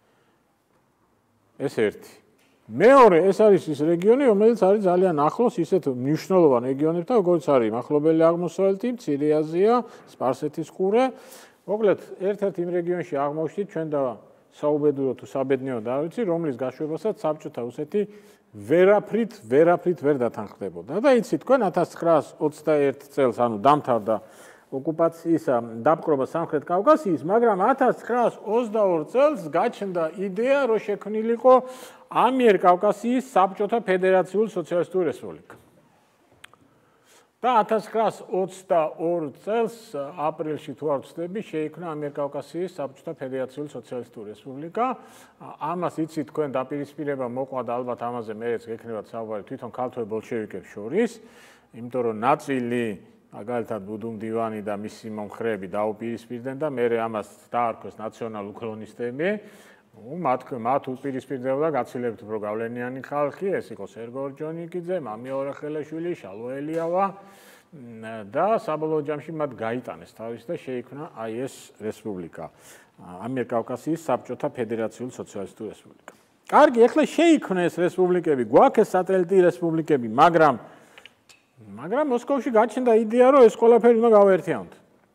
ეს ერთი. მეორე, ეს არის ის რეგიონი, რომელიც არის ძალიან ახლოს ისეთ მნიშვნელოვან რეგიონებთან, როგორც არის მახლობელი აღმოსავლეთი, მცირე აზია, სპარსეთის ყურე. მოკლედ, ერთ-ერთ იმ რეგიონში აღმოჩნდით ჩვენ და საუბედურო თუ საბედნიერო და არ ვიცი, რომლის გაშვებასაც საბჭოთა რუსეთი ვერაფრით, ვერაფრით ვერ დათანხმდებოდა. და იცით, თქვენ ათას ცხრაას ოცდაერთი წელს, ანუ დამთავრდა ოკუპაციის დაპყრობა სამხრეთ კავკასიის, მაგრამ ათას ცხრაას ოცდაორ წელს გაჩნდა იდეა, რომ შექმნილიყო ამიერკავკასიის საბჭოთა ფედერაციული სოციალისტური რესპუბლიკა. და ათას ცხრაას ოცდაორ წელს აპრილში თუ არ ვცდები, შეიქმნა ამიერკავკასიის საბჭოთა ფედერაციული სოციალისტური რესპუბლიკა. ამას იცით, თქვენ დაპირისპირება მოყვა და ალბათ ამაზე მეც გექნებათ საუბარი თვითონ ქალთვე ბოლშევიკებს შორის, იმიტომ რომ ნაწილი მაგალითად ბუდუმდივანი და მისი მომხრეები დაუპირისპირდნენ და მე ამას დაარქვეს ნაციონალ-უქრონისტები. მათ მათ უპირისპირდებოდა გაცილებით უფრო გავლენიანი ხალხი, ეს იყო სერგო ორჯონიკიძე, მამია ორახელაშვილი, შალვა ელიავა და საბოლოო ჯამში მათ გაიტანეს თავის და შეიქმნა აი ეს რესპუბლიკა, ამიერკავკასიის საბჭოთა ფედერაციული სოციალისტური რესპუბლიკა. კარგი, ეხლა შეიქმნა ეს რესპუბლიკები, გვაქვს სატელიტი რესპუბლიკები, მაგრამ მაგრამ მოსკოვში გაჩნდა იდეა, რომ ეს ყველაფერი უნდა გავაერთიანოთ.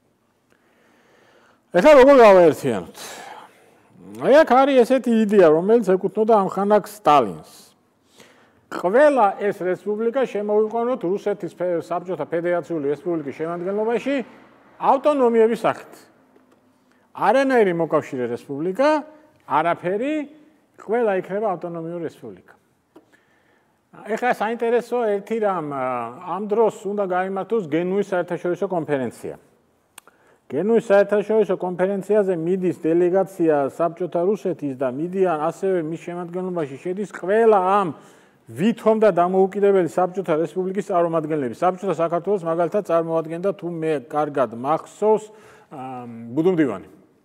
ეხლა როგორ გავაერთიანოთ? აი აქ არის ესეთი იდეა, რომელიც ეკუთვნოდა ამ ხანაკს სტალინს. ყველა ეს რესპუბლიკა შემოვიყვანოთ რუსეთის საბჭოთა ფედერაციული რესპუბლიკის შემადგენლობაში ავტონომიების სახით. არანაირი მოკავშირე რესპუბლიკა, არაფერი, ყველა იქნება ავტონომიური რესპუბლიკა. ეხლა საინტერესო ერთი რამ, ამ დროს უნდა გაიმართოს გენუის საერთაშორისო კონფერენცია. გენუის საერთაშორისო კონფერენციაზე მიდის დელეგაცია საბჭოთა რუსეთის და მიდიან ასევე მის შემადგენლობაში შედის ყველა ამ ვითომ და დამოუკიდებელი საბჭოთა რესპუბლიკის წარმომადგენლები. საბჭოთა საქართველოს მაგალითად წარმოადგენდა თუ მე კარგად მახსოვს ბუდუმდივანი.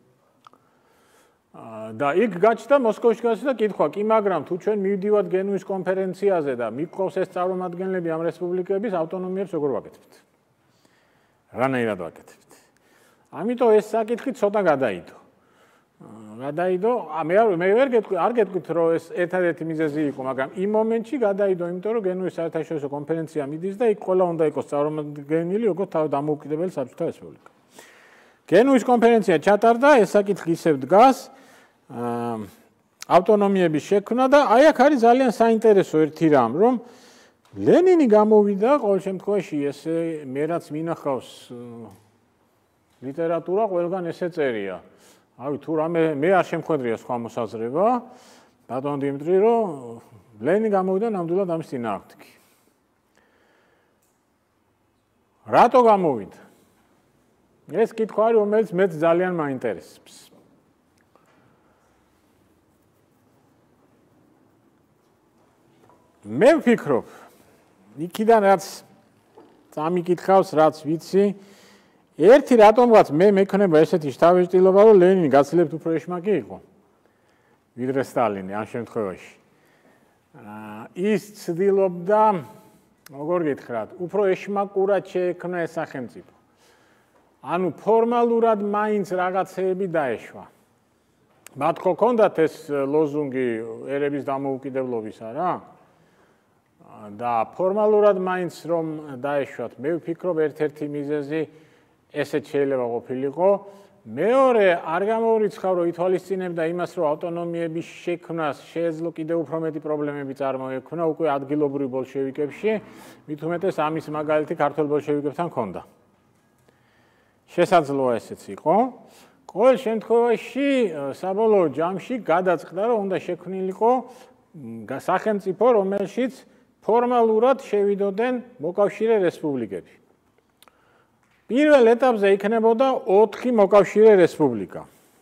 და იქ გაჩნდა მოსკოვში გაჩნდა კითხვა, კი მაგრამ თუ ჩვენ მივდივართ გენუის კონფერენციაზე და მიყვავს ეს წარმომადგენლები ამ რესპუბლიკების ავტონომიებს როგორ ვაკეთებთ? რანაირად ვაკეთებთ? ამიტომ ეს საკითხი ცოტა გადაიდო. გადაიდო, მე მე ვერ გეტყვი, არ გეტყვით, რომ ეს ერთადერთი მიზეზი იყო, მაგრამ იმ მომენტში გადაიდო, იმიტომ რომ გენუის საერთაშორისო კონფერენცია მიდის და იქ ყველა უნდა იყოს წარმომადგენელი, როგორც თავ დამოუკიდებელი საბჭოთა რესპუბლიკა. გენუის კონფერენცია ჩატარდა, ეს საკითხი ისევ დგას, ავტონომიების შექმნა და აი აქ არის ძალიან საინტერესო ერთი რამ, რომ ლენინი გამოვიდა ყოველ შემთხვევაში ესე მე რაც მინახავს ლიტერატურა ყველგან ესე წერია. აი თუ რამე მე არ შემხვედრია სხვა მოსაზრება, ბატონ დიმიტრი, რომ ლენინი გამოვიდა ნამდვილად ამის წინააღმდეგ. რატო გამოვიდა? ეს კითხვა არის, რომელიც მეც ძალიან მაინტერესებს. მე ვფიქრობ, იქიდან რაც წამიკითხავს, რაც ვიცი, ერთი რატომღაც მე მექნება ესეთი შთაბეჭდილება, რომ ლენინი გაცილებით უფრო ეშმაკი იყო, ვიდრე სტალინი ამ შემთხვევაში. ის ცდილობდა, როგორ გითხრათ, უფრო ეშმაკურად შეექმნა ეს სახელმწიფო. ანუ ფორმალურად მაინც რაღაცეები დაეშვა. მათ ხო ჰქონდათ ეს ლოზუნგი ერების დამოუკიდებლობის, არა? და ფორმალურად მაინც რომ დაეშვათ, მე ვფიქრობ ერთ-ერთი მიზეზი ესეც შეიძლება ყოფილიყო, მეორე არ გამოურიცხავ, რომ ითვალისწინებდა იმას, რომ ავტონომიების შექმნას შეეძლო კიდევ უფრო მეტი პრობლემები წარმოექმნა უკვე ადგილობრივ ბოლშევიკებში, მით უმეტეს ამის მაგალითი ქართველ ბოლშევიკებთან ჰქონდა. შესაძლოა ესეც იყო. ყოველ შემთხვევაში საბოლოო ჯამში გადაწყდა, რომ უნდა შექმნილიყო სახელმწიფო, რომელშიც ფორმალურად შევიდოდნენ მოკავშირე რესპუბლიკები. პირველ ეტაპზე იქნებოდა ოთხი მოკავშირე რესპუბლიკა.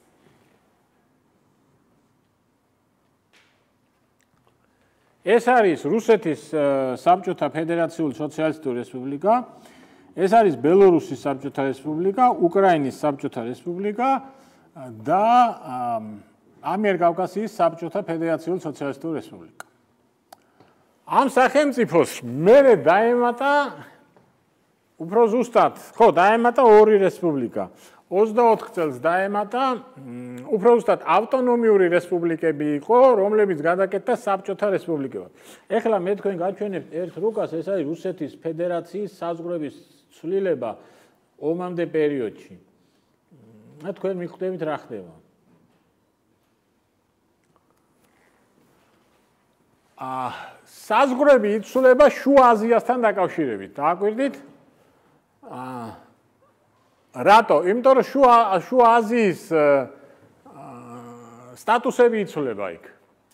ეს არის რუსეთის საბჭოთა ფედერაციული სოციალისტური რესპუბლიკა, ეს არის ბელორუსის საბჭოთა რესპუბლიკა, უკრაინის საბჭოთა რესპუბლიკა და ამიერკავკასიის საბჭოთა ფედერაციული სოციალისტური რესპუბლიკა. ამ სახელმწიფოს მერე დაემატა უფრო ზუსტად, ხო, დაემატა ორი რესპუბლიკა. ოცდაოთხ წელს დაემატა, უფრო ზუსტად ავტონომიური რესპუბლიკები იყო, რომლებიც გადაკეთდა საბჭოთა რესპუბლიკებად. ეხლა მე თქვენ გაჩვენებთ ერთ რუკას, ეს არის რუსეთის ფედერაციის საზღვრების ცვლილება ომამდე პერიოდში. და თქვენ მიხვდებით რა ხდება. აა საზღვრები იცვლება შუა აზიასთან დაკავშირებით. დააკვირდით? აა რატო? იმიტომ რომ შუა შუა აზიის სტატუსები იცვლება იქ.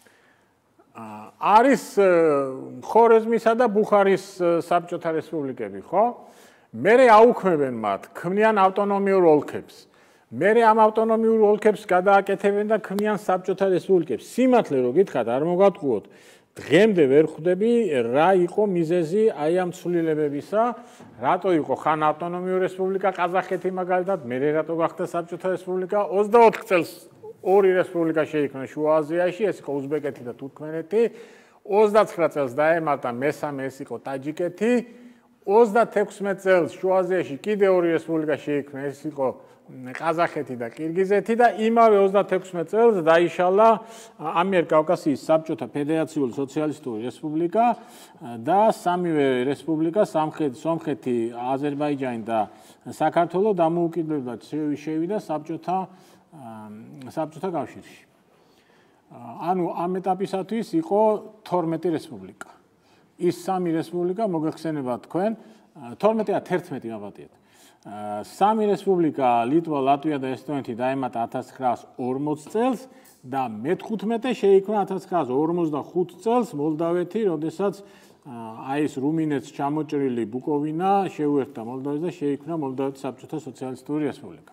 არის ხორეზმისა და ბუხარის საბჭოთა რესპუბლიკები, ხო? მერე აუქმებენ მათ, ქმნიან ავტონომიურ ოლქებს. მერე ამ ავტონომიურ ოლქებს გადააკეთებენ და ქმნიან საბჭოთა რესპუბლიკებს. სიმართლე რო გითხრათ, არ მოგატყუოთ. დღემდე ვერ ხვდები რა იყო მიზეზი აი ამ ცვლილებებისა, რატო იყო ხან ავტონომიური რესპუბლიკა ყაზახეთი მაგალითად, მერე რატო გახდა საბჭოთა რესპუბლიკა, ოცდაოთხ წელს ორი რესპუბლიკა შეიქმნა შუა აზიაში, ეს იყო უზბეკეთი და თურქმენეთი, ოცდაცხრა წელს დაემატა მესამე, ეს იყო ტაჯიკეთი, ოცდათექვსმეტ წელს შუა აზიაში კიდე ორი რესპუბლიკა შეიქმნა, ეს იყო ყაზახეთი და ყირგიზეთი და იმავე ოცდათექვსმეტ წელს დაიშალა ამიერკავკასიის საბჭოთა ფედერაციული სოციალისტური რესპუბლიკა და სამივე რესპუბლიკა სომხეთი, აზერბაიჯანი და საქართველო დამოუკიდებლად შევიდა საბჭოთა საბჭოთა კავშირში. ანუ ამ ეტაპისათვის იყო თორმეტი რესპუბლიკა. ის სამი რესპუბლიკა მოგეხსენებათ თქვენ, თორმეტი და თერთმეტი მაბატიეთ. სამი რესპუბლიკა, ლიტვა, ლატვია და ესტონეთი დაემატა ათას ცხრაას ორმოც წელს და მეთხუთმეტე შეიქმნა ათას ცხრაას ორმოცდახუთ წელს მოლდავეთი, როდესაც აი ეს რუმინეთს ჩამოჭრილი ბუკოვინა შეუერთდა მოლდოვას და შეიქმნა მოლდავეთის საბჭოთა სოციალისტური რესპუბლიკა.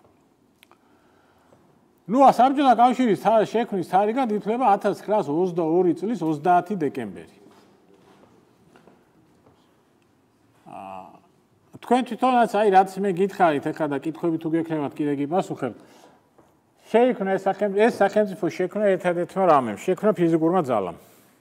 ნუ საბჭოთა კავშირის შექმნის თარიღად ითვლება ათას ცხრაას ოცდაორი წლის ოცდაათი დეკემბერი. თქვენ თვითონაც აი რაც მე გითხარით ახლა და კითხვები თუ გექნებათ კიდე გიპასუხებთ. შეიქმნა ეს სახელმწიფო, ეს სახელმწიფო შექმნა ერთადერთმა რამემ, შექმნა ფიზიკურმა ძალამ.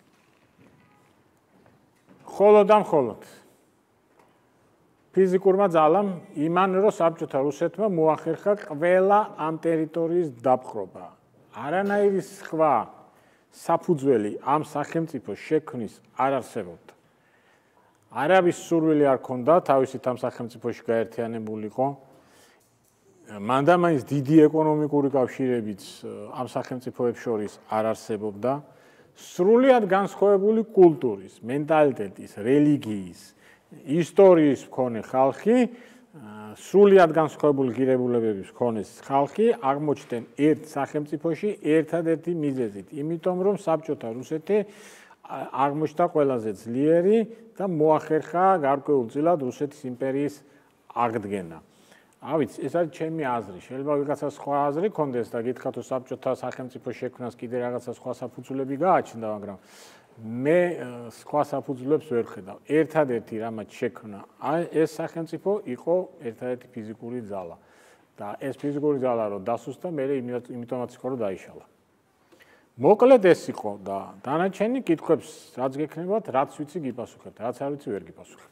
მხოლოდ და მხოლოდ ფიზიკურმა ძალამ იმან რომ საბჭოთა რუსეთმა მოახერხა ყველა ამ ტერიტორიის დაპყრობა. არანაირი სხვა საფუძველი ამ სახელმწიფოს შექმნის არ არსებობდა. არავის სურვილი არ ქონდა თავისით ამ სახელმწიფოში გაერთიანებულიყო. მანდამაინც დიდი ეკონომიკური კავშირებიც ამ სახელმწიფოებს შორის არ არსებობდა. სრულიად განსხვავებული კულტურის, მენტალიტეტის, რელიგიის, ისტორიის მქონე ხალხი, სრულიად განსხვავებული ღირებულებების მქონე ხალხი აღმოჩნდნენ ერთ სახელმწიფოში ერთადერთი მიზეზით, იმიტომ რომ საბჭოთა რუსეთი აღმოჩნდა ყველაზე ძლიერი და მოახერხა გარკვეულწილად რუსეთის იმპერიის აღდგენა. ავიც, ეს არის ჩემი აზრი. შეიძლება ვიღაცა სხვა აზრი ქონდეს და გითხრათ, რომ საბჭოთა სახელმწიფო შექმნას კიდე რაღაცა სხვა საფუძვლები გააჩნდა, მაგრამ მე სხვა საფუძვლებს ვერ ხედავ. ერთადერთი რამაც შექმნა ეს სახელმწიფო იყო ერთადერთი ფიზიკური ძალა. და ეს ფიზიკური ძალა რომ დასუსტა, მე იმიტომაც იყო რომ დაიშალა. მოკლედ ეს იყო და დანარჩენი კითხვებს რაც გექნებათ, რაც ვიცი გიპასუხებთ, რაც არ ვიცი ვერ გიპასუხებთ.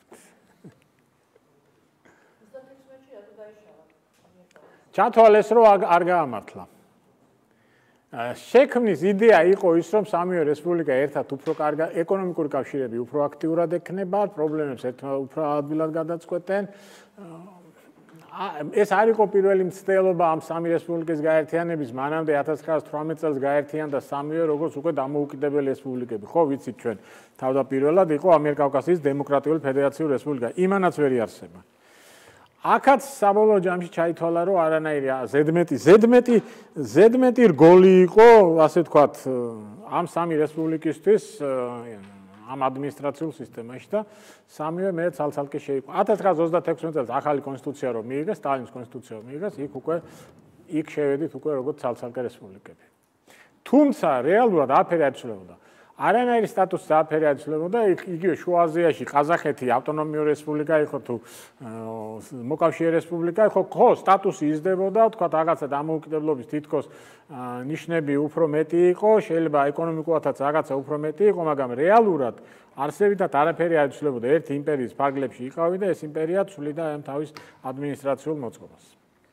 ჩათვალეს რომ არ გაამართლა. შექმნის იდეა იყო ის, რომ სამივე რესპუბლიკა ერთად უფრო კარგად ეკონომიკური კავშირები უფრო აქტიურად ექნება, პრობლემებს ერთმანეთს უფრო ადვილად გადაწყვეტენ. ეს არ იყო პირველი მცდელობა ამ სამი რესპუბლიკის გაერთიანების, მანამდე ათას ცხრაასი თვრამეტ წელს გაერთიანდა სამივე როგორც უკვე დამოუკიდებელი რესპუბლიკები. ხო, ვიცით ჩვენ, თავდაპირველად იყო ამიერკავკასიის დემოკრატიული ფედერაციული რესპუბლიკა. იმანაც ვერ იარსება. აქაც საბოლოო ჯამში ჩაითვალა, რომ არანაირი ზედმეტი, ზედმეტი, ზედმეტი რგოლი იყო, ასე ვთქვათ, ამ სამი რესპუბლიკისთვის ამ ადმინისტრაციულ სისტემაში და სამივე მე ცალ-ცალკე შეიყო. ათას ცხრაასი ოცდათექვსმეტ წელს ახალი კონსტიტუცია რომ მიიღეს, სტალინის კონსტიტუცია რომ მიიღეს, იქ უკვე იქ შევედით უკვე როგორც ცალ-ცალკე რესპუბლიკები. თუმცა რეალურად არაფერი არ იცვლებოდა. არანაირი სტატუსი არაფერი არ იცვლებოდა, იგივე შუა აზიაში ყაზახეთი ავტონომიური რესპუბლიკა იყო თუ მოკავშირე რესპუბლიკა იყო, ხო, სტატუსი იზრდებოდა, თქვა რაღაცა დამოუკიდებლობის თითქოს ნიშნები უფრო მეტი იყო, შეიძლება ეკონომიკურადაც რაღაცა უფრო მეტი იყო, მაგრამ რეალურად არსებითად არაფერი არ იცვლებოდა. ერთი იმპერიის ფარგლებში იყავი და ეს იმპერია ცვლიდა ამ თავის ადმინისტრაციულ მოწყობას.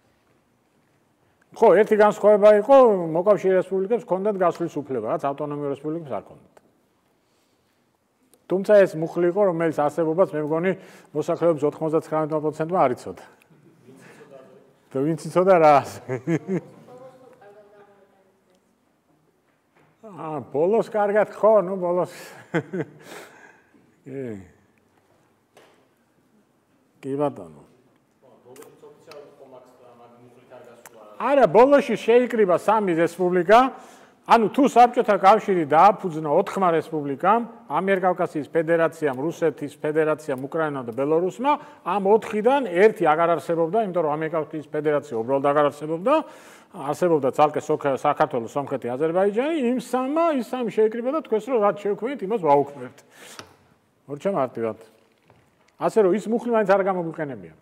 ხო, ერთი განსხვავება იყო, მოკავშირე რესპუბლიკებს ჰქონდათ გასვლის უფლება, რაც ავტონომიურ რესპუბლიკებს არ ჰქონდათ. თუმცა ეს მუხლი იყო, რომელიც არსებობას მე მგონი მოსახლეობის ოთხმოცდათცხრამეტ პროცენტმა არ იცოდა. და ვინც იცოდა რას? აა, ბოლოს კარგად ხო, ნუ ბოლოს. კი. კი ბატონო. არა, ბოლოში შეიკრიბა სამი რესპუბლიკა, ანუ თუ საბჭოთა კავშირი დააფუძნა ოთხმა რესპუბლიკამ, ამიერკავკასიის ფედერაციამ, რუსეთის ფედერაციამ, უკრაინამ და ბელორუსმა, ამ ოთხიდან ერთი აღარ არსებობდა, იმიტომ რომ ამიერკავკასიის ფედერაცია უბრალოდ აღარ არსებობდა, არსებობდა ცალკე საქართველოს, სომხეთი, აზერბაიჯანი, იმ სამმა ის სამი შეიკრიბა და თქვენს რომ რაც შევქმნით, იმას ვაუქმებთ. მორჩა მარტივად. ასე რომ ის მუხლი მაინც არ გამოგვიყენებია.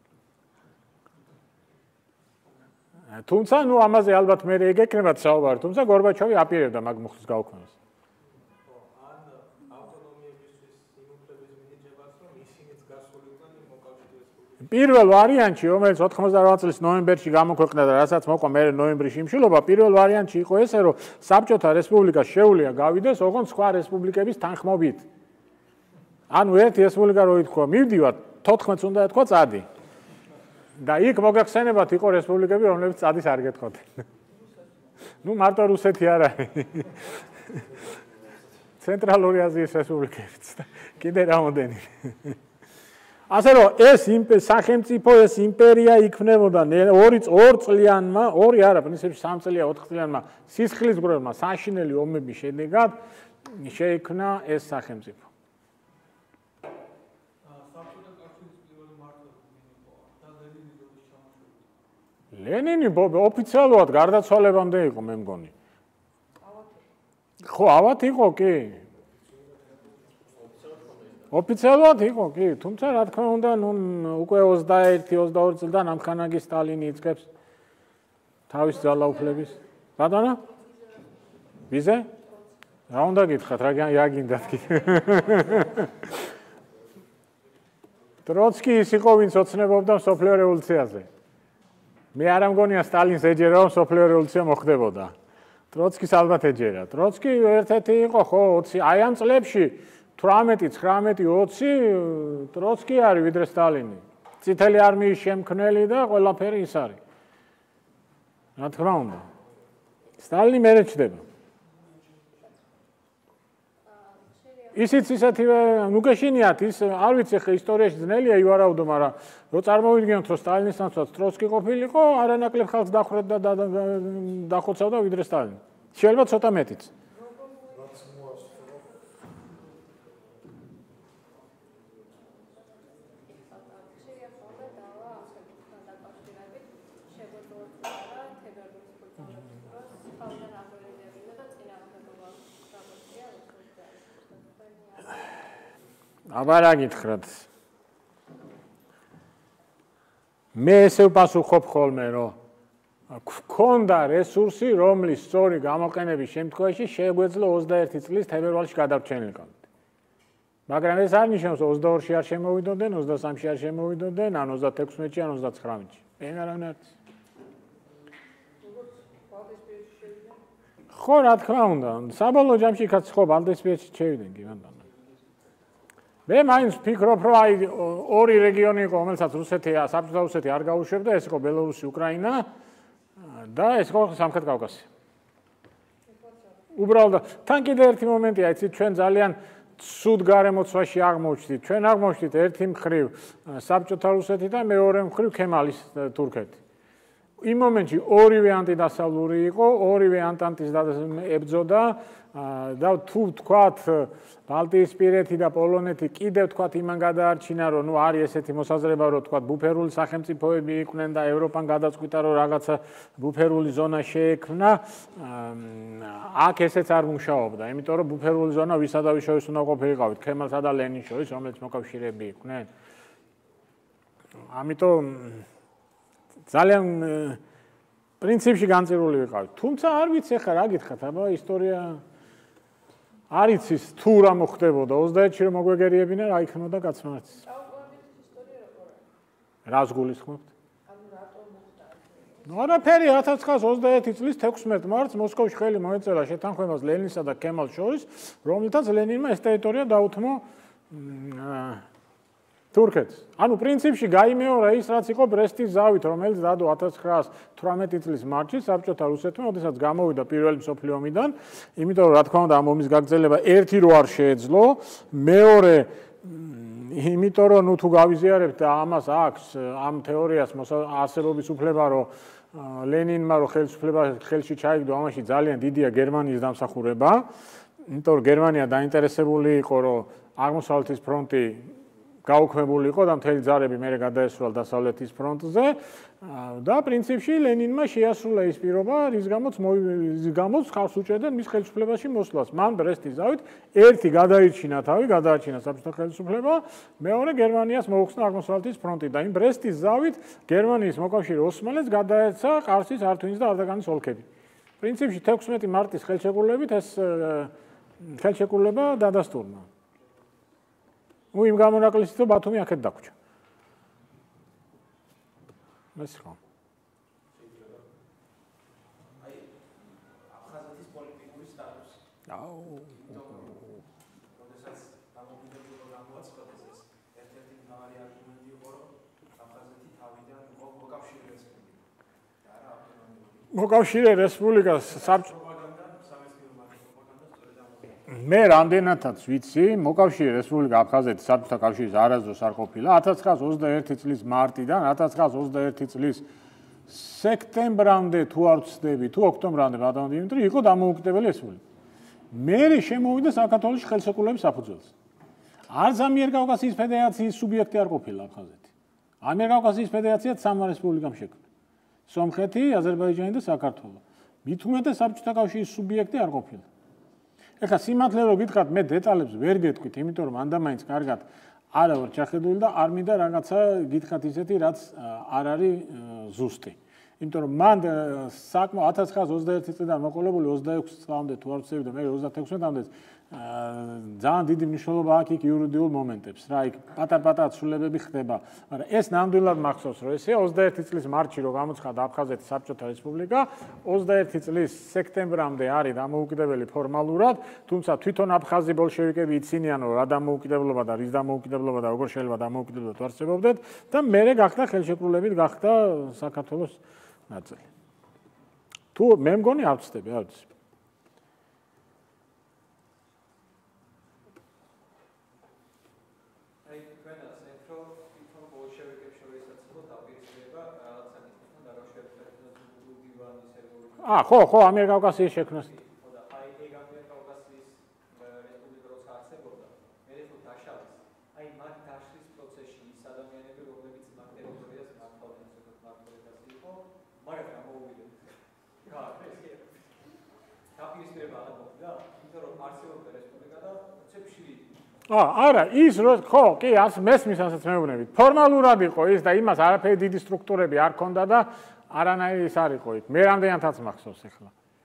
თუმცა, ნუ ამაზე ალბათ მე ეგექნებათ საუბარი, თუმცა გორბაჩოვი აპირებდა მაგ მუხლის გაუქმებას. პირველ ვარიანტში, რომელიც ოთხმოცდარვამეტ წლის ნოემბერში გამოქვეყნდა და რასაც მოყვა მე ნოემბრის იმშილობა, პირველ ვარიანტში იყო ესე, რომ საბჭოთა რესპუბლიკას შეუძლია გავიდეს ოღონდ სხვა რესპუბლიკების თანხმობით. ანუ ერთი რესპუბლიკა რო ითქვა, მივდივართ, თოთხმეტს უნდა ეთქვა წადი. და იქ მოგახსენებათ იყო რესპუბლიკები, რომლებიც წადის არ გეთხოვდნენ. ნუ მარტო რუსეთი არ არის. ცენტრალური აზიის რესპუბლიკებიც და კიდე რამოდენი. ასე რომ ეს სახელმწიფო, ეს იმპერია იქმნებოდა ორი ორ წლიანმა, ორი არა, პრინციპში სამ წლიან, ოთხ წლიანმა სისხლისმღვრელმა საშინელი ომების შედეგად შეიქმნა ეს სახელმწიფო. ლენინი ოფიციალურად გარდაცვალებამდე იყო, მე მგონი. ხო, ავად იყო, კი. ოფიციალურად იყო, კი, თუმცა რა თქმა უნდა, ნუ უკვე ოცდაერთი ოცდაორი წლიდან ამხანაგი სტალინი იწყებს თავის ძალაუფლების. ბატონო? ვიზე? რა უნდა გითხრათ, რა გინდათ კი. ტროცკი ის იყო, ვინც ოცნებობდა მსოფლიო რევოლუციაზე. მე არ მგონია სტალინს ეჯერა, რომ მსოფლიო რევოლუცია მოხდებოდა. ტროცკის ალბათ ეჯერა. ტროცკი ერთ-ერთი იყო, ხო, ოცი, აი ამ წლებში თვრამეტი, ცხრამეტი, ოცი ტროცკი არის ვიდრე სტალინი. წითელი არმიის შემქმნელი და ყველაფერი ის არის. რა თქმა უნდა. სტალინი მერე ჩდება. ისიც ისეთივე, ნუ გეშინიათ, ის არ ვიცი, ხე ისტორიაში ძნელია ივარაუდო, მაგრამ რო წარმოვიდგინოთ, რომ სტალინის ნაცვლად ტროცკი ყოფილიყო, არანაკლებ ხალხს დახვრეტდა და დახოცავდა ვიდრე სტალინი. შეიძლება ცოტა მეტიც. აბა რა გითხრათ? მე ესე ვპასუხობ ხოლმე, რომ გქონდა რესურსი, რომლის სწორი გამოყენების შემთხვევაში შეგვეძლო ოცდაერთი წლის თებერვალში გადარჩენილიყო. მაგრამ ეს არ ნიშნავს, რომ ოცდაორში არ შემოვიდოდნენ, ოცდასამში არ შემოვიდოდნენ, ან ოცდათექვსმეტში, ან ოცდაცხრამეტში. მე არავინ არ იცის. ხო, რა თქმა უნდა, საბოლოო ჯამში იქაც ხო, ბალდესპიერში შევიდნენ კი, ბატონო. მე მაინც ვფიქრობ, რომ აი ორი რეგიონი იყო, რომელსაც რუსეთი, საბჭოთა რუსეთი არ გაუშვებდა, ეს იყო ბელორუსი, უკრაინა და ეს იყო სამხრეთ კავკასია. უბრალოდ თან კიდე ერთი მომენტია, იცით, ჩვენ ძალიან ცუდ გარემოცვაში აღმოჩნდით. ჩვენ აღმოჩნდით ერთი მხრივ საბჭოთა რუსეთი და მეორე მხრივ ქემალის თურქეთი. იმ მომენტში ორივე ანტიდასავლური იყო, ორივე ანტანტის ებრძოდა და თუ თქვათ ბალტიისპირეთი და პოლონეთი კიდევ თქვათ იმან გადაარჩინა, რომ ნუ არის ესეთი მოსაზრება, რომ თქვათ ბუფერული სახელმწიფოები იყვნენ და ევროპან გადაწყვიტა, რომ რაღაცა ბუფერული ზონა შეექმნა, აქ ესეც არ მუშაობდა, იმიტომ რომ ბუფერული ზონა ვისა და ვის შორის უნდა ყოფილიყავით, ქემალსა და ლენინს შორის, რომელიც მოკავშირეები იყვნენ. ამიტომ ძალიან პრინციპში განწირული ვიყავით. თუმცა არ ვიცი ახლა რა გითხრათ, აბა ისტორია არ იცის თუ რა მოხდებოდა ოცდაერთში რომ მოგვეგერიებინა რა იქნებოდა კაცმარცის. რას გულისხმობთ? ნუ არაფერი ათას ცხრაასი ოცდაერთი წლის თექვსმეტ მარტს მოსკოვში ხელი მოეწერა შეთანხმებას ლენინსა და ქემალს შორის, რომლითაც ლენინმა ეს ტერიტორია დაუთმო თურქეთს. ანუ პრინციპში გაიმეორა ის, რაც იყო ბრესტის ზავით, რომელიც დადო ათას ცხრაასი თვრამეტი წლის მარტში საბჭოთა რუსეთმა, როდესაც გამოვიდა პირველი მსოფლიო ომიდან, იმიტომ რომ რა თქმა უნდა ამ ომის გაგრძელება ერთი რო არ შეეძლო, მეორე იმიტომ რომ ნუ თუ გავიზიარებთ ამას აქვს ამ თეორიას არსებობის უფლება, რომ ლენინმა რო ხელისუფლება ხელში ჩაიგდო, ამაში ძალიან დიდია გერმანიის დამსახურება, იმიტომ რომ გერმანია დაინტერესებული იყო, რომ აღმოსავლეთის ფრონტი გაუქმებული იყო და მთელი ძალები მერე გადაესროლა დასავლეთის ფრონტზე და პრინციპში ლენინმა შეასრულა ის პირობა, რის გამოც რის გამოც ხარს უჭერდა მის ხელისუფლებაში მოსვლას. მან ბრესტის ზავით ერთი გადაირჩინა თავი, გადაარჩინა საბჭოთა ხელისუფლება, მეორე გერმანიას მოუხსნა აღმოსავლეთის ფრონტი და იმ ბრესტის ზავით გერმანიის მოკავშირე ოსმალეთს გადაეცა ყარსის, ართვინის და არდაგანის ოლქები. პრინციპში თექვსმეტი მარტის ხელშეკრულებით ეს ხელშეკრულება დადასტურდა. ნუ იმ გამონაკლისით რომ ბათუმი აქეთ დაგვრჩა. ეს ხო. აი აფხაზეთის პოლიტიკური სტატუსი. აუ. როდესაც დამოუკიდებლობა გამოაცხადეს ეს ერთ-ერთი მთავარი არგუმენტი იყო, რომ აფხაზეთი თავიდან იყო მოკავშირე რესპუბლიკა. და არა ავტონომიური. მოკავშირე რესპუბლიკა საბჭოთა მე რამდენადაც ვიცი, მოკავშირე რესპუბლიკა აფხაზეთი საბჭოთა კავშირის არასდროს არ ყოფილა. ათას ცხრაასი ოცდაერთი წლის მარტიდან ათას ცხრაასი ოცდაერთი წლის სექტემბრამდე თუ არ ვცდები, თუ ოქტომბრამდე ბატონო დიმიტრი იყო დამოუკიდებელი რესპუბლიკა. მერე შემოვიდა საქართველოს ხელშეკრულების საფუძველზე. არც ამიერკავკასიის ფედერაციის სუბიექტი არ ყოფილა აფხაზეთი. ამიერკავკასიის ფედერაციაც სამმა რესპუბლიკამ შექმნა. სომხეთი, აზერბაიჯანი და საქართველო. მით უმეტეს საბჭოთა კავშირის სუბიექტი არ ყოფილა. ეხლა სიმართლე რომ გითხრათ, მე დეტალებს ვერ გეტყვით, იმიტომ რომ ანდამაინც კარგად არა ვარ ჩახედული და არ მინდა რაღაცა გითხრათ ისეთი, რაც არ არის ზუსტი. იმიტომ რომ მან საკმაოდ ათას ცხრაასი ოცდაერთი წლიდან მოყოლებული ოცდაექვსი წლამდე თუ არ ვცდები და მე ოცდათექვსმეტამდე ძალიან დიდი მნიშვნელობა აქვს იქ იურიდიულ მომენტებს რა, იქ პატარ-პატარა ცვლილებები ხდება, მაგრამ ეს ნამდვილად მახსოვს, რომ ესე ოცდაერთი წლის მარტში რო გამოცხადა აფხაზეთის საბჭოთა რესპუბლიკა, ოცდაერთი წლის სექტემბრამდე არის დამოუკიდებელი ფორმალურად, თუმცა თვითონ აფხაზი ბოლშევიკები იცინიან, რომ რა დამოუკიდებლობა და რის დამოუკიდებლობა და როგორ შეიძლება დამოუკიდებლობა თუ არსებობდეთ და მერე გახდა ხელშეკრულებით გახდა საქართველოს ნაწილი. თუ მე მგონი არ ვცდები, არ ვიცი. აა ხო, ხო, ამიერკავკასიის შექმნას. ხოდა აი ეგ ამიერკავკასიის რესპუბლიკა როცა არსებობდა, მე ხო დაშალეს. აი მათ დაშლის პროცესში ის ადამიანები, რომლებიც მათ ტერიტორიას მართავდნენ, ზოგადად მართლობას იყო, მაგრამ გამოუვიდნენ. რა, ეს კი. დაპირისპირება არ მოხდა, იმიტომ რომ არსებობდა რესპუბლიკა და ცეფში. აა, არა, ის რო ხო, კი, ას მესმის ასაც მეუბნებით. ფორმალურად იყო ის და იმას არაფერი დიდი სტრუქტურები არ ქონდა და არანაირი ის არ იყო იქ. მე რამდენადაც მახსოვს ახლა.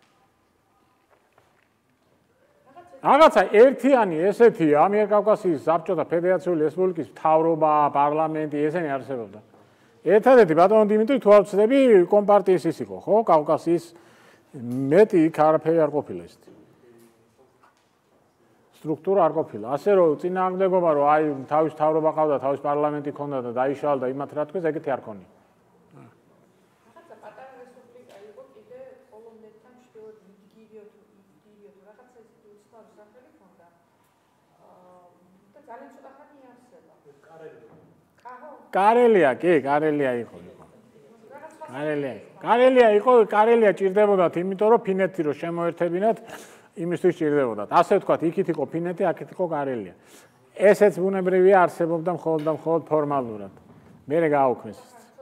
რაღაცა ერთიანი ესეთი ამიერკავკასიის საბჭოთა ფედერაციული რესპუბლიკის მთავრობა, პარლამენტი, ესენი არსებობდა. ერთადერთი ბატონო დიმიტრი თუ არ ვცდები, კომპარტიის ის იყო, ხო? კავკასიის მეტი იქ არაფერი არ ყოფილა ესეთი. სტრუქტურა არ ყოფილა. ასე რომ წინააღმდეგობა რომ აი თავის თავრობა ყავდა, თავის პარლამენტი ქონდა და დაიშალა და იმათ რა თქვეს, ეგეთი არ ქონია. რაღაცა პატარა რესპუბლიკა იყო კიდე პოლონეთთან ჩრდილოეთ მიდგივიო თუ მიდგივიო თუ რაღაცა ისეთი უცნაური სახელი ქონდა. და ძალიან ცოტა ხანი იარსება. კარელია. კარელია, კი, კარელია იყო. კარელია. კარელია იყო, კარელია ჭირდებოდათ, იმიტომ რომ ფინეთი რო შემოერთებინათ, იმისთვის ჭირდებოდათ. ასე ვთქვათ, იქით იყო ფინეთი, აქეთ იყო კარელია. ესეც ბუნებრივია, არსებობდა მხოლოდ და მხოლოდ ფორმალურად. მერე გააუქმეს.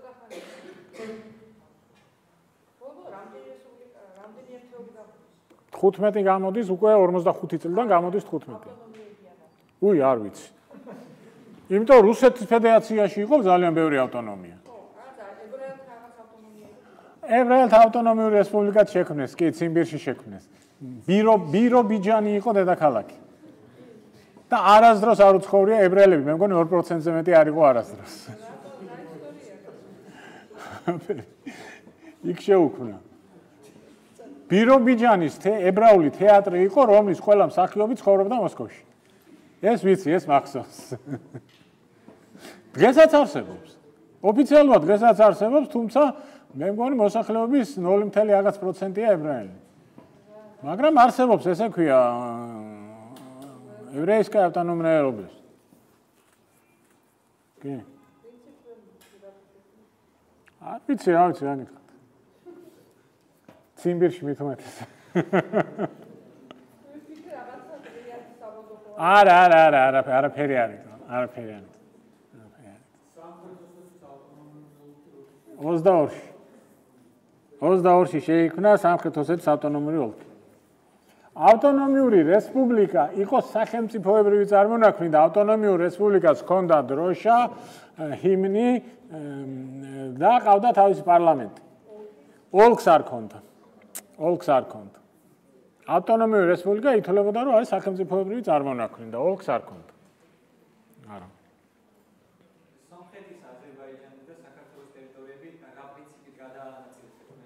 თხუთმეტი გამოდის, უკვე ორმოცდახუთი წლიდან გამოდის თხუთმეტი. უი, არ ვიცი. იმიტომ რუსეთის ფედერაციაში იყო ძალიან ბევრი ავტონომია. ებრაელთა ავტონომიური რესპუბლიკაც შექმნეს, კი, ციმბირში შექმნეს. ბირო ბირობიჯანი იყო დედაქალაქი. და არასდროს არ უცხოვრია ებრაელები, მე მგონი ორ პროცენტზე მეტი არ იყო არასდროს. იქ შეუქმნა. ბირობიჯანის ებრაული თეატრი იყო, რომლის ყველა მსახიობი ცხოვრობდა მოსკოვში. ეს ვიცი, ეს მახსოვს. დღესაც არსებობს. ოფიციალურად დღესაც არსებობს, თუმცა მე მგონი მოსახლეობის ნული კომა რაღაც პროცენტია ებრაელი. მაგრამ არსებობს, ესე ქვია, ევრეისკა ავტონომია რობლეს. კი. არ ვიცი, რა ვიცი, რა გითხრათ. ციმბირში მით უმეტეს. არა, არა, არა, არა, არაფერი არ იყო, არაფერი არ იყო. ოცდაორში. ოცდაორში შეიქმნა სამხრეთ ოსეთის ავტონომიური ოლქი. ავტონომიური რესპუბლიკა იყო სახელმწიფოებრივი წარმონაქმნი და ავტონომიურ რესპუბლიკას ჰქონდა დროშა, ჰიმნი და ყავდა თავისი პარლამენტი. ოლქს არ ჰქონდა. ოლქს არ ჰქონდა. ავტონომიური რესპუბლიკა ითვლებოდა, რომ არის სახელმწიფოებრივი წარმონაქმნი და ოლქს არ ჰქონდა. არა. სომხეთის, აზერბაიჯანის და საქართველოს ტერიტორიები რა პრინციპით გადაანაწილეს?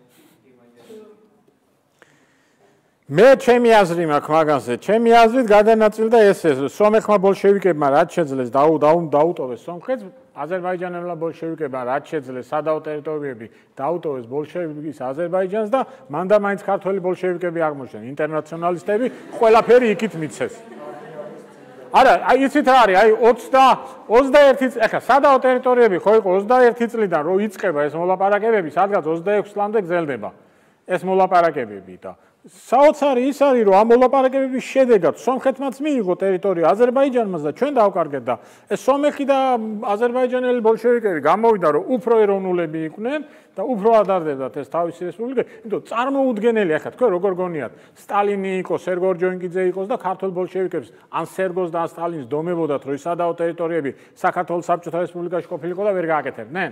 მე ჩემი აზრი მაქვს მაგაზე. ჩემი აზრით გადანაწილდა ესე, სომეხმა ბოლშევიკებმა რაც შეძლეს დაუტოვეს სომხეთს, აზერბაიჯანელებმა ბოლშევიკებმა რაც შეძლეს სადავო ტერიტორიები დაუტოვეს ბოლშევიკის აზერბაიჯანს და მან და მაინც ქართველი ბოლშევიკები აღმოჩნდნენ, ინტერნაციონალისტები, ყველაფერი იქით მიცეს. არა, აი იცით რა არის, აი ოცდაერთი წელი, ახლა სადავო ტერიტორიები ხო იყო ოცდაერთი წლიდან რო იწყება ეს მოლაპარაკებები, სადღაც ოცდაექვსი წლამდე გრძელდება ეს მოლაპარაკებები და საოცარი ის არის, რომ ამ მოლაპარაკებების შედეგად სომხეთმაც მიიღო ტერიტორია აზერბაიჯანმაც და ჩვენ დავკარგეთ და ეს სომეხი და აზერბაიჯანელი ბოლშევიკები გამოვიდა, რომ უფრო ეროვნულები იყვნენ და უფრო ადარდებდათ ეს თავისი რესპუბლიკა. იმიტომ წარმოუდგენელი, ახლა თქვენ როგორ გონიათ, სტალინი იყოს, სერგო ორჯონიკიძე იყოს და ქართულ ბოლშევიკებს ან სერგოს და ან სტალინს დომებოდათ, რომ სადავო ტერიტორიები საქართველოს საბჭოთა რესპუბლიკაში ყოფილიყო და ვერ გააკეთებდნენ.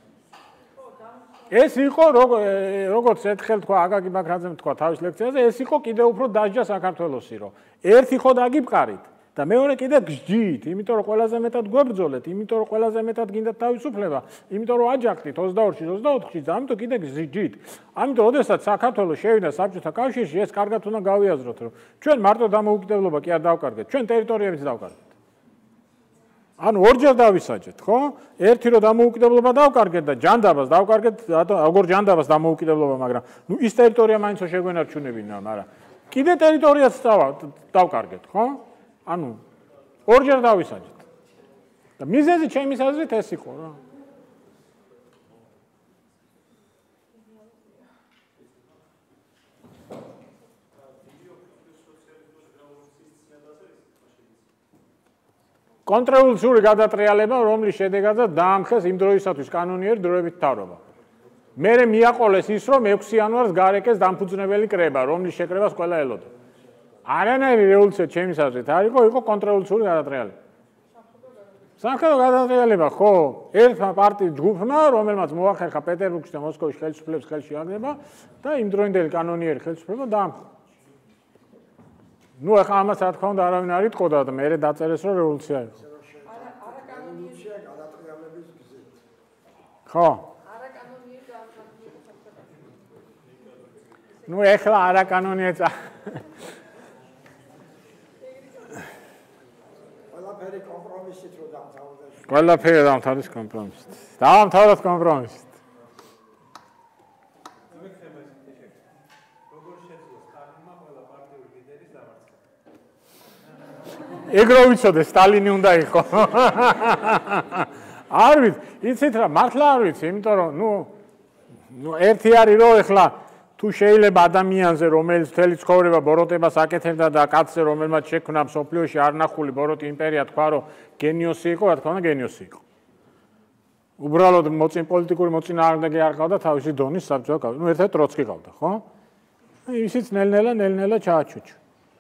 ეს იყო როგორც ერთხელ თქვა აკაკი ბაქრაძემ თქვა თავის ლექციაზე, ეს იყო კიდევ უფრო დასჯა საქართველოსი, რომ ერთი ხო დაგიბყარით და მეორე კიდე გსჯით, იმიტომ რომ ყველაზე მეტად გვებრძოლეთ, იმიტომ რომ ყველაზე მეტად გინდათ თავისუფლება, იმიტომ რომ აჯანყდით ოცდაორში, ოცდაოთხში და ამიტომ კიდე გსჯით. ამიტომ ოდესაც საქართველოს შევიდა საბჭოთა კავშირში, ეს კარგად უნდა გავიაზროთ, რომ ჩვენ მარტო დამოუკიდებლობა კი არ დავკარგეთ, ჩვენ ტერიტორიებიც დავკარგეთ. ანუ ორჯერ დავისაჯეთ, ხო? ერთი რომ დამოუკიდებლობა დავკარგეთ და ჯანდაბას დავკარგეთ, როგორ ჯანდაბას დამოუკიდებლობა, მაგრამ ნუ ის ტერიტორია მაინც შეგვენარჩუნებინა, მაგრამ კიდე ტერიტორიაც დავკარგეთ, ხო? ანუ ორჯერ დავისაჯეთ. და მიზეზი ჩემის აზრით ეს იყო, რა. კონტრრევოლუციური გადატრიალება, რომლის შედეგადაც დაამხეს იმ დროისათვის კანონიერი დროებით მთავრობა. მერე მიაყოლეს ის, რომ ექვსი იანვარს გარეკეს დამფუძნებელი კრება, რომლის შეკრებას ყველა ელოდა. არანაირი რევოლუცია ჩემის აზრით არ იყო, იყო კონტრრევოლუციური გადატრიალება. სამხედრო გადატრიალება, ხო, ერთმა პარტიის ჯგუფმა, რომელმაც მოახერხა პეტერბურგში და მოსკოვში ხელისუფლების ხელში აღება და იმ დროინდელი კანონიერი ხელისუფლება დაამხო. ნუ ახლა ამას რა თქმა უნდა არავინ არ იტყოდა და მერე დაწერეს რომ რევოლუცია იყო. არა არა კანონიერი გადატრიალების გზით. ხო. არა კანონიერი გადატრიალება. ნუ ახლა არა კანონიერი ყველაფერი კომპრომისით რო დამთავრდა. ყველაფერი დამთავრდეს კომპრომისით. დავამთავროთ კომპრომისით. ეგრო ვიცოდე სტალინი უნდა იყო. არ ვიცი, იცით რა, მართლა არ ვიცი, იმიტომ რომ ნუ ნუ ერთი არის რომ ეხლა თუ შეიძლება ადამიანზე რომელიც მთელი ცხოვრება ბოროტებას აკეთებდა და კაცზე რომელმაც შექმნა მსოფლიოში არნახული ბოროტი იმპერია თქვა რომ გენიოსი იყო, რა თქმა უნდა გენიოსი იყო. უბრალოდ მოწინ პოლიტიკური მოწინააღმდეგე არ ყავდა თავისი დონის საბჭოა ყავდა. ნუ ერთად ტროცკი ყავდა, ხო? ისიც ნელ-ნელა ნელ-ნელა ჩააჩუჩა.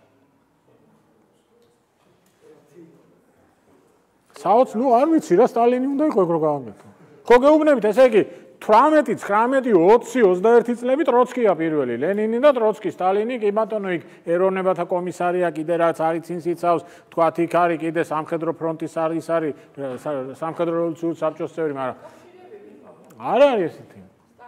საოცრ, ნუ არ ვიცი რა სტალინი უნდა იყო ეგ რო გავაკეთო. ხო გეუბნებით, ესე იგი თვრამეტი, ცხრამეტი, ოცი, ოცდაერთი წლები ტროცკია პირველი, ლენინი და ტროცკი, სტალინი კი ბატონო იქ ეროვნებათა კომისარია კიდე რაც არის წინ სიცავს, თქვათ იქ არის კიდე სამხედრო ფრონტის არის არის სამხედრო რევოლუციური საბჭოს წევრი, მაგრამ არ არის ესეთი.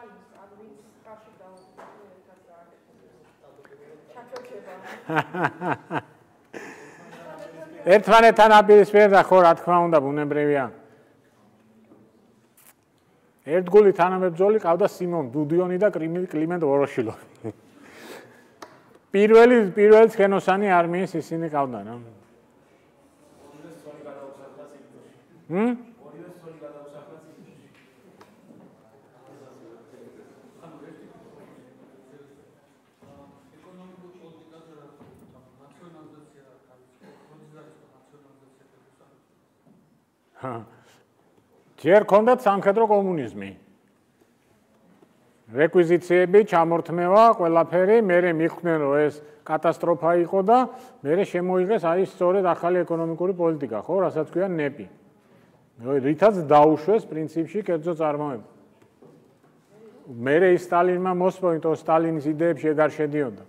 ერთმანეთთან აპირისპირდა ხო რა თქმა უნდა ბუნებრივია. ერთგული თანამებრძოლი ყავდა სიმონ დუდიონი და კლიმენტ ვოროშილოვი. პირველი პირველი ცხენოსანი არმიის ისინი ყავდა რა. ჰმ? ჯერ ქონდათ სამხედრო კომუნიზმი. რეკვიზიციები, ჩამორთმევა, ყველაფერი, მერე მიხვდნენ რომ ეს კატასტროფა იყო და მერე შემოიღეს აი სწორედ ახალი ეკონომიკური პოლიტიკა, ხო, რასაც ქვია ნეპი. რითაც დაუშვეს პრინციპში კერძო წარმოება. მერე ის სტალინმა მოსპო, იმიტომ სტალინის იდეებში ეგ არ შედიოდა.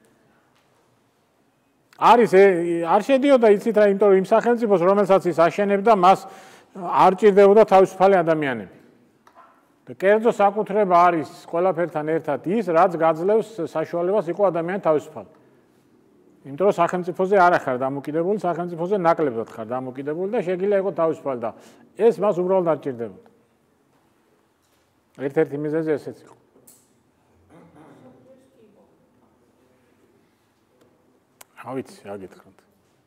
არის არ შედიოდა იცით რა, იმიტომ რომ იმ სახელმწიფოს რომელსაც ის აშენებდა, მას არ ჭირდებოდა თავისუფალი ადამიანები. და კერძო საკუთრება არის ყველაფერთან ერთად ის, რაც გაძლევს საშუალებას იყო ადამიანი თავისუფალი. იმიტომ რომ სახელმწიფოზე არ ახარ დამოკიდებული, სახელმწიფოზე ნაკლებად ხარ დამოკიდებული და შეგიძლია იყო თავისუფალი და ეს მას უბრალოდ არ ჭირდებოდა. ერთ-ერთი მიზეზი ესეც იყო. რა ვიცი, რა გითხრათ.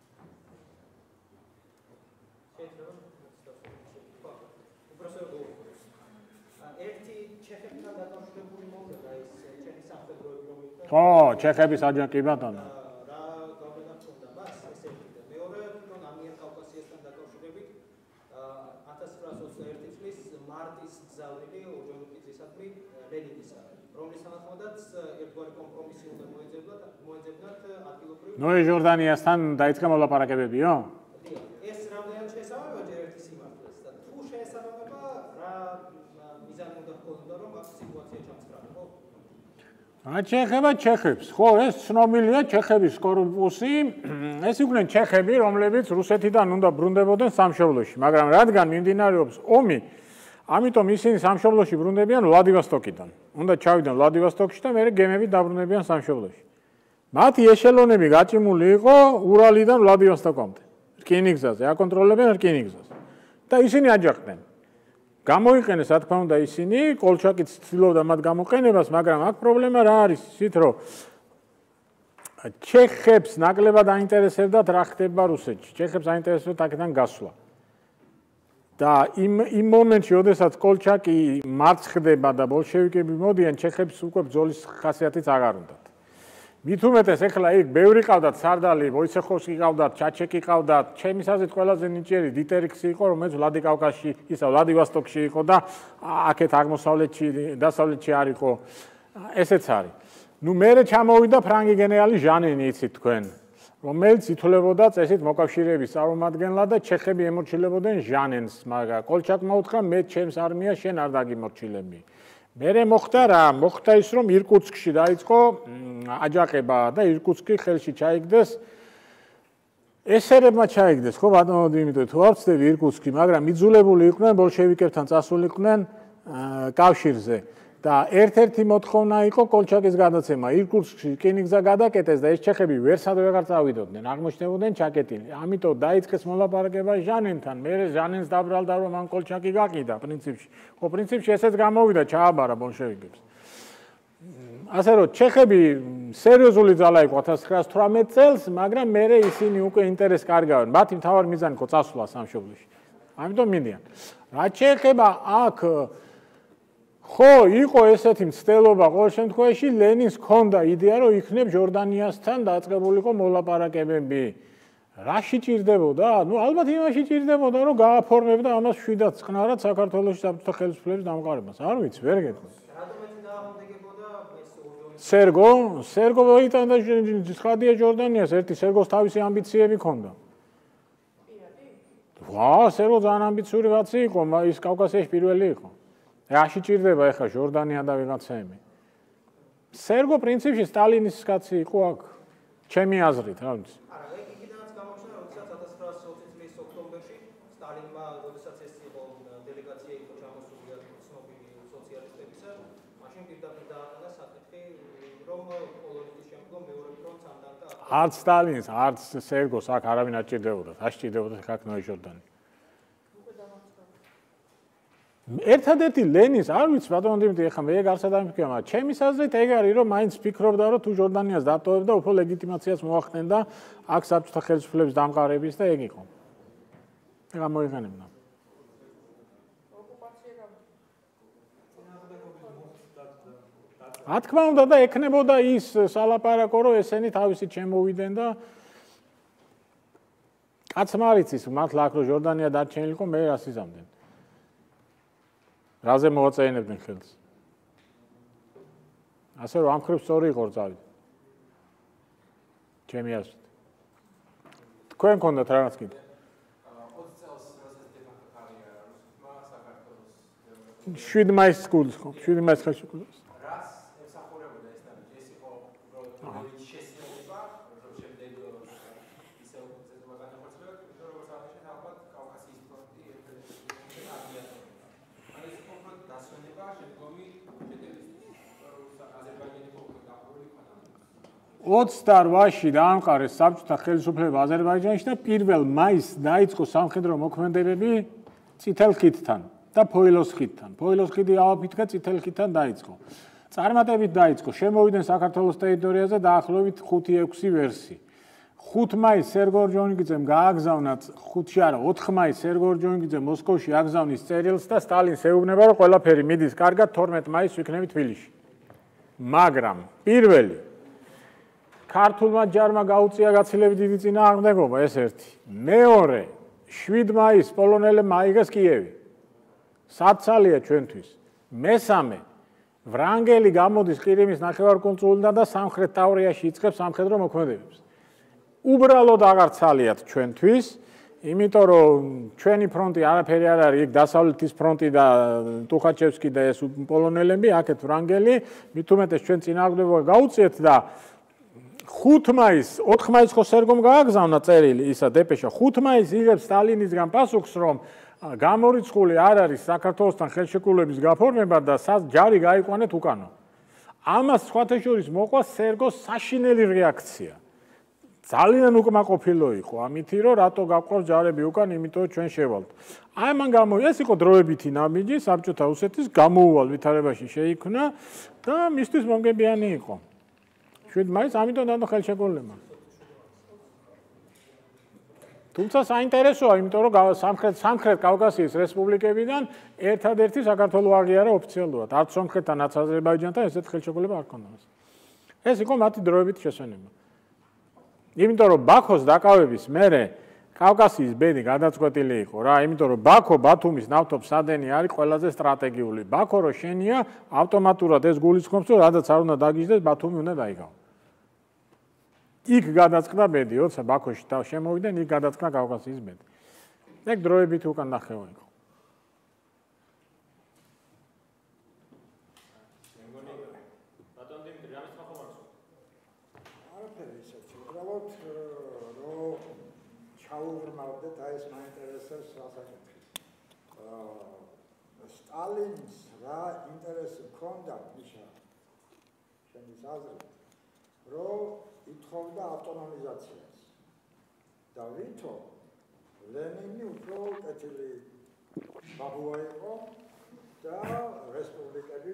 ხო, ჩეხების აჯანყი ბატონო. რა გავლენა ჰქონდა მას ესეთი და მეორე თვითონ ამიერკავკასიასთან დაკავშირებით ათას ცხრაასი ოცდაერთი წლის მარტის გზავნილი ორჯონიკიძისადმი ლენინისა, რომლის თანახმადაც ერთგვარი კომპრომისი უნდა მოეძებნათ, მოეძებნათ ადგილობრივ ნოე ჟორდანიასთან დაიწყა მოლაპარაკებებიო? ეს რამდენად შეესაბამება ჯერ ერთი სიმართლეს და თუ შეესაბამება რა მიზანი უნდა ჰქონოდა რომ აქ სიტუაცია ჩამცხრალიყო? რა ჩეხება ჩეხებს, ხო, ეს ცნობილია ჩეხების კორპუსი, ეს იყვნენ ჩეხები, რომლებიც რუსეთიდან უნდა ბრუნდებოდნენ სამშობლოში, მაგრამ რადგან მიმდინარეობს ომი, ამიტომ ისინი სამშობლოში ბრუნდებიან ვლადივოსტოკიდან. უნდა ჩავიდნენ ვლადივოსტოკში და მერე გემებით დაბრუნებიან სამშობლოში. მათი ეშელონები გაჭიმული იყო ურალიდან ვლადივოსტოკამდე, რკინიგზაზე, აკონტროლებენ რკინიგზას. და ისინი აჯანყდნენ. გამოიყენეს, რა თქმა უნდა, ისინი, კოლჩაკიც ცდილობდა მათ გამოყენებას, მაგრამ აქ პრობლემა რა არის, ისიც რომ ჩეხებს ნაკლებად აინტერესებდათ რა ხდება რუსეთში. ჩეხებს აინტერესებდათ აქედან გასვლა. და იმ იმ მომენტში, როდესაც კოლჩაკი მარცხდება და ბოლშევიკები მოდიან, ჩეხებს უკვე ბრძოლის ხასიათიც აღარ უნდათ. მით უმეტეს ეხლა იქ ბევრი ყავდათ სარდალი, ვოიცეხოვსკი ყავდათ, ჩაჩეკი ყავდათ, ჩემის აზრით ყველაზე ნიჭიერი დიტერიქსი იყო, რომელიც ვლადიკავკაზში, ისა ვლადივოსტოკში იყო და აქეთ აღმოსავლეთში, დასავლეთში არ იყო. ესეც არის. ნუ მერე ჩამოვიდა ფრანგი გენერალი ჟანენი, იცით თქვენ, რომელიც ითვლებოდა წესით მოკავშირეების წარმომადგენლად და ჩეხები ემორჩილებოდნენ ჟანენს, მაგრამ კოლჩაკმა უთხრა მე ჩემს არმიას შენ არ დაგიმორჩილები. მერე მოხდა რა, მოხდა ის რომ ირკუტსკში დაიწყო აჯანყება და ირკუტსკი ხელში ჩაიგდეს ესერებმა ჩაიგდეს, ხო ბატონო დიმიტრი, თუ არ ვცდები ირკუტსკი, მაგრამ იძულებული იყვნენ ბოლშევიკებთან წასულიყვნენ კავშირზე. და ერთ-ერთი მოთხოვნა იყო კოლჩაკის გადაცემა. ირკუტსკში რკინიგზა გადაკეტეს და ეს ჩეხები ვერსად ვეღარ წავიდოდნენ, აღმოჩნდებოდნენ ჩაკეტილი. ამიტომ დაიწყეს მოლაპარაკება ჟანენთან. მე ჟანენს დაბრალდა, რომ მან კოლჩაკი გაყიდა პრინციპში. ხო, პრინციპში ესეც გამოვიდა, ჩააბარა ბოლშევიკებს. ასე რომ ჩეხები სერიოზული ძალა იყო ათას ცხრაას თვრამეტ წელს, მაგრამ მერე ისინი უკვე ინტერესს კარგავენ. მათი მთავარი მიზანი იყო წასვლა სამშობლოში. ამიტომ მიდიან. რაც შეეხება აქ ხო, იყო ესეთი მცდელობა ყოველ შემთხვევაში, ლენინს ჰქონდა იდეა, რომ იქნებ ჟორდანიასთან დაწყებულიყო მოლაპარაკებები. რაში ჭირდებოდა? ნუ ალბათ იმაში ჭირდებოდა, რომ გააფორმებდა ამას შვიდად წყნარად საქართველოს საბჭოთა ხელისუფლების დამყარებას. არ ვიცი, ვერ გეტყვი. სერგო, სერგო მოიტანდა ხადია ჟორდანიას, ერთი სერგოს თავისი ამბიციები ჰქონდა. ვა, სერგო ძალიან ამბიციური კაცი იყო, ის კავკასიაში პირველი იყო. რაში ჭირდება ეხლა ჟორდანია და ვიღაცები? სერგო პრინციპში სტალინის კაცი იყო აქ, ჩემი აზრით, რა ვიცი. არა, იქიდანაც გამოჩნდა, როდესაც ათას ცხრაასი ოცი წლის ოქტომბერში სტალინმა, როდესაც ეს იყო დელეგაცია იყო ჩამოსული ცნობილი სოციალისტებისა, მაშინ პირდაპირ დააყენა საკითხი, რომ პოლონეთის შემდგომ მეორე ფრონტს ამ დაკა. არც სტალინს, არც სერგოს აქ არავინ არ ჭირდებოდა, არ ჭირდებოდა აქ ნოე ჟორდანი. ერთადერთი ლენინს არ ვიცი ბატონო დიმიტრი, ეხლა მე ეგ არც დამიფიქრე, მაგრამ ჩემი აზრით ეგ არის, რომ მაინც ფიქრობდა, რომ თუ ჟორდანიას დატოვებდა, უფრო ლეგიტიმაციას მოახდენდა აქ საბჭოთა ხელისუფლების დამყარების და ეგ იყო. ეგ ამოიყენებდა. რა თქმა უნდა და ექნებოდა ის სალაპარაკო, რომ ესენი თავისით შემოვიდნენ და კაცმა არ იცის მართლა აქ რომ ჟორდანია დარჩენილიყო, მე რას იზამდნენ. რაზე მოაწეინებდნენ ხელს. ასე რომ ამ ხრივ სწორი იყო წავიდა. ჩემი აზრით. თქვენ გქონდათ რაღაც კიდე? ოცი წელს როდესაც დე-ფაქტო კარიერა რუსეთმა საქართველოს შვიდ მაისს გულს ხო? შვიდ მაისს ხელშეკრულებას. რას ემსახურებოდა ეს და ეს იყო უბრალოდ შესრულება, რომ შემდეგ ისე უწესობა განახორციელება, იმიტომ რომ როგორც აღნიშნეთ, ალბათ კავკასიის ფრონტი ერთ-ერთი აზიატური. ან ეს კონკრეტ დასვენება შემდგომი შეტევისთვის, აზერბაიჯანი კონკრეტ დახურული იქნა. ოცდაოთხში დაამყარეს საბჭოთა ხელისუფლება აზერბაიჯანში და პირველ მაისს დაიწყო სამხედრო მოქმედებები წითელ ხიდთან და ფოილოს ხიდთან. ფოილოს ხიდი ავაფითქა, წითელ ხიდთან დაიწყო. წარმატებით დაიწყო. შემოვიდნენ საქართველოს ტერიტორიაზე დაახლოებით ხუთი ექვსი ვერსი. ხუთ მაისს სერგო ორჯონიკიძემ გააგზავნა, ხუთში არა, ოთხ მაისს სერგო ორჯონიკიძე მოსკოვში აგზავნის წერილს და სტალინს ეუბნება, რომ ყველაფერი მიდის კარგად, თორმეტ მაისს ვიქნები თბილისში. მაგრამ პირველი ქართულმა ჯარმა გაუწია გაცილებით დიდი წინააღმდეგობა, ეს ერთი. მეორე, შვიდ მაისს პოლონელებმა აიღეს კიევი. საცალია ჩვენთვის. მესამე, ვრანგელი გამოდის ყირიმის ნახევარკუნძულიდან და სამხრეთ ტავრიაში იწყებს სამხედრო მოქმედებებს. უბრალოდ აღარ ცალიათ ჩვენთვის, იმიტომ რომ ჩვენი ფრონტი არაფერი არ არის, იქ დასავლეთის ფრონტი და ტუხაჩევსკი და ეს პოლონელები, აქეთ ვრანგელი, მით უმეტეს ჩვენ წინააღმდეგობა გაუწიეთ და ხუთ მაისს, ოთხ მაისს ხო სერგომ გააგზავნა წერილი, ისა დეპეშა. ხუთ მაისს იღებს სტალინისგან პასუხს, რომ გამორიცხული არ არის საქართველოსთან ხელშეკრულების გაფორმება და ჯარი გაიყვანეთ უკანო. ამას სხვათა შორის მოყვა სერგოს საშინელი რეაქცია. ძალიან უკმაყოფილო იყო ამითი, რომ რატო გაყავს ჯარები უკან, იმიტომ ჩვენ შევალთ. აი მან გამო ეს იყო დროებითი ნაბიჯი საბჭოთა რუსეთის გამოუვალ ვითარებაში შეიქმნა და მისთვის მომგებიანი იყო. შვიდ მაისს ამიტომ დადო ხელშეკრულება. თუმცა საინტერესოა, იმიტომ რომ სამხრეთ სამხრეთ კავკასიის რესპუბლიკებიდან ერთადერთი საქართველოს აღიარა ოფიციალურად. არც სომხეთთან, არც აზერბაიჯანთან ესეთ ხელშეკრულება არ ჰქონდა. ეს იყო მათი დროებითი შესვენება. იმიტომ რომ ბაქოს დაკავების მერე კავკასიის ბედი გადაწყვეტილი იყო რა, იმიტომ რომ ბაქო ბათუმის ნავთობსადენი არის ყველაზე სტრატეგიული. ბაქო რო შენია, ავტომატურად ეს გულისხმობს, რომ რადგან არ უნდა დაგიჟდეს, ბათუმი უნდა დაიგავო. იქ გადაწყდა ბედი, როცა ბაქოში შემოვიდნენ, იქ გადაწყდა კავკასიის ბედი. ეგ დროებით უკან ნახევა იყო. ჩაუღრმავდეთ, აი ეს მაინტერესებს ასაკეთებს. სტალინს რა ინტერესი ჰქონდა მიშა შენის აზრით რომ ითხოვდა ავტონომიზაციას და ვითო ლენინი უფრო კეთილი ბაბუა იყო და რესპუბლიკები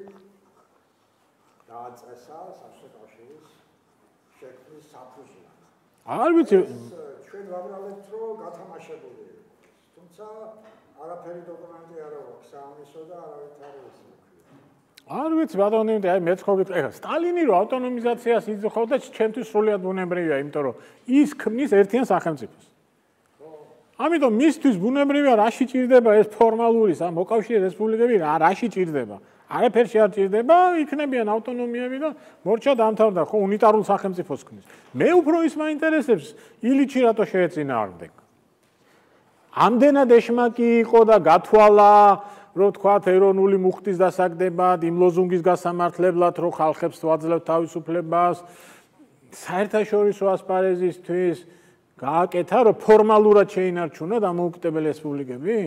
დააწესა საბჭოთა კავშირის შექმნის საფუძვლად. არ ვიცი ჩვენ ვაბრალებთ რომ გათამაშებული იყოს თუმცა არაფერი დოკუმენტი არ აქვს საამისო და არავით არ არის. არ ვიცი ბატონო, აი მეც ხო გიტყვი, ეხლა სტალინი რო ავტონომიზაციას იწხოვდა, ჩემთვის სრულიად ბუნებრივია, იმიტომ რომ ის ქმნის ერთიან სახელმწიფოს. ამიტომ მისთვის ბუნებრივია რაში ჭირდება ეს ფორმალური მოკავშირე რესპუბლიკები, რა რაში ჭირდება? არაფერში არ ჭირდება, იქნებიან ავტონომიები და მორჩა დამთავრდა, ხო, უნიტარულ სახელმწიფოს ქმნის. მე უფრო ის მაინტერესებს, ილიჩი რატო შეეწინააღმდეგა. ამდენად ეშმაკი იყო და გათვალა, რომ თქვათ ეროვნული მუხტის დასაგდებად, იმ ლოზუნგის გასამართლებლად, რომ ხალხებს ვაძლევთ თავისუფლებას, საერთაშორისო ასპარეზისთვის გააკეთა, რომ ფორმალურად შეინარჩუნა დამოუკიდებელი რესპუბლიკები?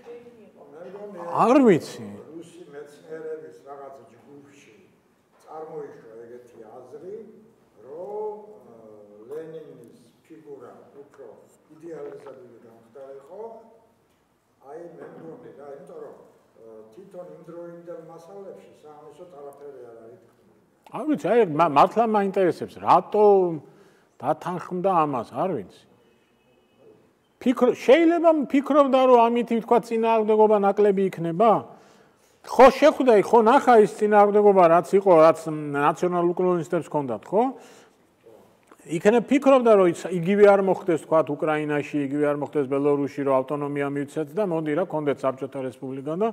არ ვიცი. რუსი მეცნიერების რაღაც ჯგუფში წარმოიშვა ეგეთი აზრი, რომ ლენინის ფიგურა უფრო იდეალიზებული გამხდარიყო. აი მე მგონი რა, იმიტომ რომ თვითონ იმ დროინდელ მასალებში საამისოდ არაფერი არ არის თქმული. არ ვიცი, აი მართლა მაინტერესებს, რატო დათანხმდა ამას, არ ვიცი. ფიქრო, შეიძლება ფიქრობდა, რომ ამით თქვა წინააღმდეგობა ნაკლები იქნება? ხო შეხვდა, ხო ნახა ის წინააღმდეგობა, რაც იყო, რაც ნაციონალურ კოლონისტებს ჰქონდათ, ხო? იქნებ ფიქრობდა, რომ იგივე არ მოხდეს თქვა უკრაინაში, იგივე არ მოხდეს ბელორუსში, რომ ავტონომია მივცეთ და მოდი რა, კონდეთ საბჭოთა რესპუბლიკა და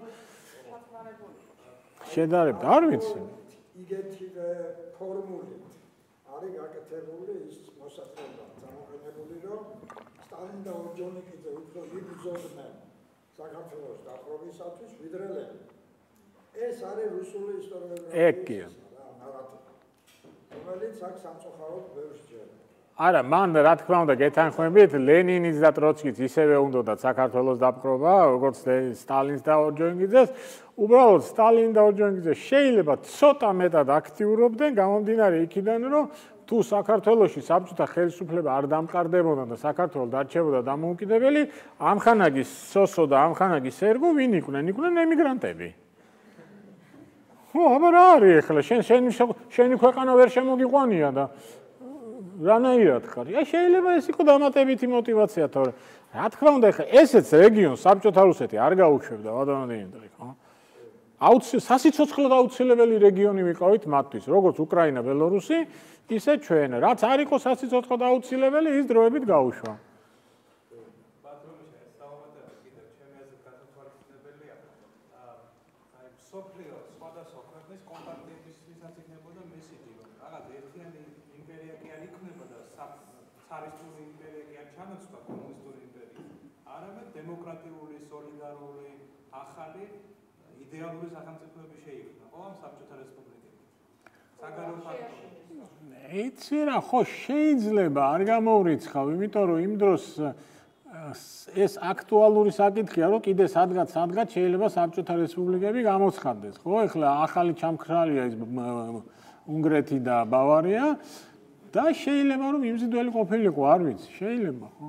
შედარებდა, არ ვიცი. იგეთივე ფორმულით არის გაკეთებული ის მოსაზრება, წარმოქმნილი, რომ სტალინი და ორჯონიკიძე უფრო იბრძოდნენ საქართველოს დაპყრობისათვის, ვიდრე ლენინი. ეს არის რუსული ისტორიოგრაფიის ნარატივი, რომელიც აქ სამწუხაროდ ბევრს ჯერა. არა, მან რა თქმა უნდა გეთანხმებით, ლენინის და ტროცკის ისევე უნდათ საქართველოს დაპყრობა, როგორც სტალინს და ორჯონიკიძეს. უბრალოდ სტალინი და ორჯონიკიძე შეიძლება ცოტა მეტად აქტიურობდნენ, გამომდინარე იქიდან, რომ თუ საქართველოში საბჭოთა ხელისუფლება არ დამყარდებოდა და საქართველო დარჩებოდა დამოუკიდებელი, ამხანაგის სოსო და ამხანაგის სერგო ვინ იყვნენ? იყვნენ ემიგრანტები. ხო, აბა რა არის ახლა? შენ შენი შენი ქვეყანა ვერ შემოგიყვანია და რანაირად ხარ? აი შეიძლება ეს იყო დამატებითი мотиваცია, თორე რა თქმა უნდა ახლა ესეც რეგიონს საბჭოთა რუსეთი არ გაუშვებდა, ბატონო დიმიტრი, ხო? აუცილებლად სასიცოცხლოდ აუცილებელი რეგიონი ვიყავით მათთვის, როგორც უკრაინა, ბელორუსი, ისე ჩვენ, რაც არ იყო სასიცოცხლოდ აუცილებელი, ის დროებით გაუშვა. ბატონო, საუბარია კიდევ ჩემი აზრით გასათვალისწინებელია. აი, სოფლიო სხვადასხვა ქვეყნის კომპარტიებისთვისაც იქნებოდა მესიჯი, რომ რაღაც ერთიანი იმპერია კი არ იქნებოდა, ცარისტული იმპერია კი არ ჩანაცვლა კომუნისტური იმპერია, არამედ დემოკრატიული, სოლიდარული, ახალი იდეალური სახელმწიფოები შეიქმნა, ხო, ამ საბჭოთა რესპუბლიკებში. საგარეო ფაქტორი. იცი რა, ხო შეიძლება არ გამოვრიცხავ, იმიტომ რომ იმ დროს ეს აქტუალური საკითხია, რომ კიდე სადღაც სადღაც შეიძლება საბჭოთა რესპუბლიკები გამოცხადდეს, ხო? ეხლა ახალი ჩამქრალია ის უნგრეთი და ბავარია და შეიძლება რომ იმზიდველი ყოფილიყო, არ ვიცი, შეიძლება, ხო?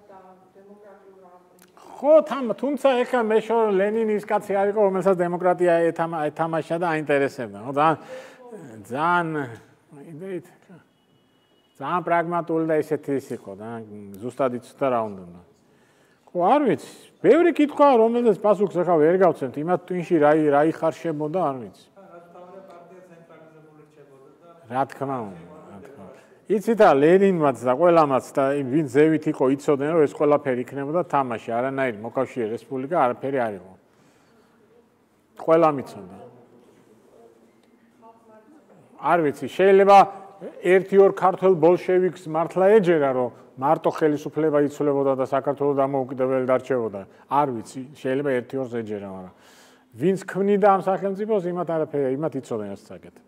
ხო, თუმცა ეხლა მე შორ ლენინის კაცი არ იყო, რომელსაც დემოკრატია ეთამაშა და აინტერესებდა, ხო? ძალიან ძალიან იდეით ძალიან პრაგმატული და ესეთი ის იყო და ზუსტად იცოდა რა უნდა. ხო, არ ვიცი. ბევრი კითხვაა, რომელზეც პასუხს ახლა ვერ გავცემთ, იმათ twin-ში რა რა იხარშებოდა, არ ვიცი. რა თქმა უნდა, რა თქმა უნდა. იცით რა, ლენინმაც და ყველამაც და ვინ ზევით იყო იცოდნენ, რომ ეს ყველაფერი იქნებოდა თამაში, არანაირი მოკავშირე რესპუბლიკა არაფერი არ იყო. ყველამ იცოდა. არ ვიცი, შეიძლება ერთი ორ ქართველ ბოლშევიკს მართლა ეჯერა, რომ მარტო ხელისუფლება იცვლებოდა და საქართველოს დამოუკიდებელი დარჩებოდა. არ ვიცი, შეიძლება ერთი ორს ეჯერა, მაგრამ ვინც ქმნიდა ამ სახელმწიფოს, იმათ არაფერი, იმათ იცოდნენ ეს საკითხი.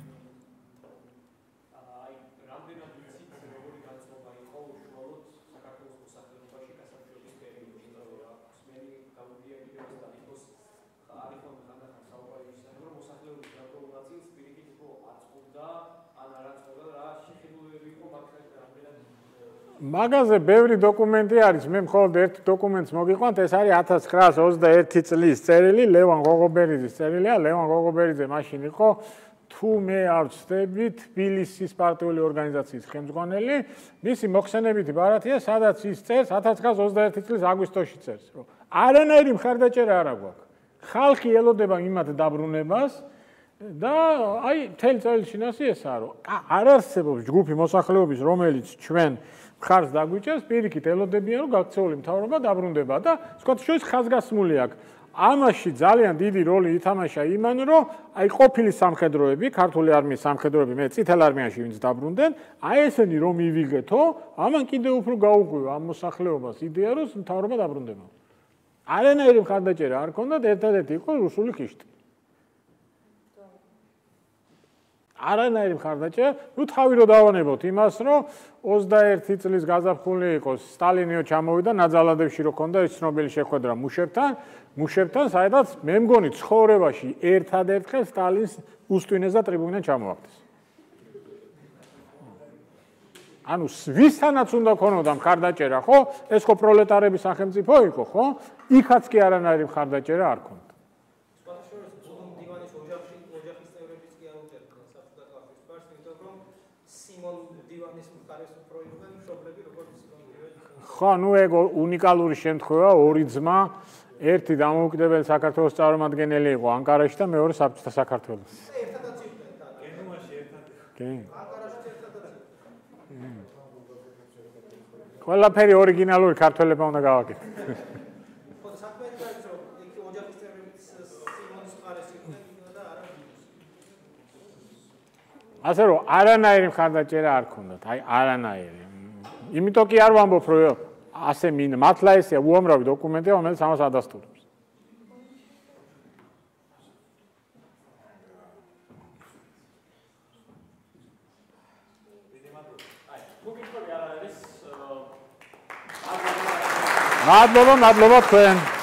აი, რამდენად ვიცით, როგორი განწყობა იყო უშუალოდ საქართველოს მოსახლეობაში გასაბჭოების პერიოდში, იმიტომ რომ სმენი გამოდიან კიდევ და იყოს არის მაგაზე ბევრი დოკუმენტი არის. მე მხოლოდ ერთ დოკუმენტს მოგიყვანთ, ეს არის ათას ცხრაას ოცდაერთი წლის წერილი, ლევან ღოღობერიძის წერილია. ლევან ღოღობერიძე მაშინ იყო, თუ მე არ ვცდები, თბილისის პარტიული ორგანიზაციის ხელმძღვანელი. მისი მოხსენებითი ბარათია, სადაც ის წერს ათას ცხრაას ოცდაერთი წლის აგვისტოში წერს, რომ არანაირი მხარდაჭერა არ აქვს. ხალხი ელოდება იმათ დაბრუნებას და აი მთელი წელიწადში ესაა, რომ არ არსებობს ჯგუფი მოსახლეობის, რომელიც ჩვენ მხარს დაგვიჭერს, პირიქით ელოდებიან, რომ გაქცეული მთავრობა დაბრუნდება და სხვათაშორის ხაზგასმული აქვს. ამაში ძალიან დიდი როლი ითამაშა იმან, რომ აი ყოფილი სამხედროები, ქართული არმიის სამხედროები, მე წითელ არმიაში ვინც დაბრუნდნენ, აი ესენი რომ მივიღეთო, ამან კიდევ უფრო გაუღვივა ამ მოსახლეობას იდეა, რომ მთავრობა დაბრუნდება. არანაირი მხარდაჭერა არ ქონდათ, ერთადერთი იყო რუსული ხიშტი. არანაირი მხარდაჭერა, ნუ თავი რო დავანებოთ იმას, რომ ოცდაერთი წლის გაზაფხული იყოს, სტალინიო ჩამოვიდა, ნაძალადევში რო ქონდა ის ცნობილი შეხვედრა მუშებთან, მუშებთან, საერთოდ მე მგონი ცხოვრებაში ერთადერთხელ სტალინს უსტვინეს და ტრიბუნიდან ჩამოაგდეს. ანუ ვისთანაც უნდა ქონოდა მხარდაჭერა, ხო? ეს ხო პროლეტარების სახელმწიფო იყო, ხო? იქაც კი არანაირი მხარდაჭერა არ ქონდა. ხო, ნუ ეგ უნიკალური შემთხვევა, ორი ძმა, ერთი დამოუკიდებელი საქართველოს წარმომადგენელი იყო ანკარაში და მეორე საბჭოთა საქართველოს. ერთადაც იყვნენ და გენუაში ერთად. კი. ანკარაში ერთადაც. ყველაფერი ორიგინალური ქართველებმა უნდა გავაკეთოთ. ხო, საქმე ის არის, რომ იქ ოჯახის წევრებიც სიმონის მხარეს იყვნენ და არა გინუს. ასე რომ არანაირი მხარდაჭერა არ ქონდათ, აი არანაირი. იმიტომ კი არ ვამბობ, რომ ასე მინდა, მართლა ესეა უამრავი დოკუმენტია, რომელიც ამას ადასტურებს. მადლობა, მადლობა თქვენ.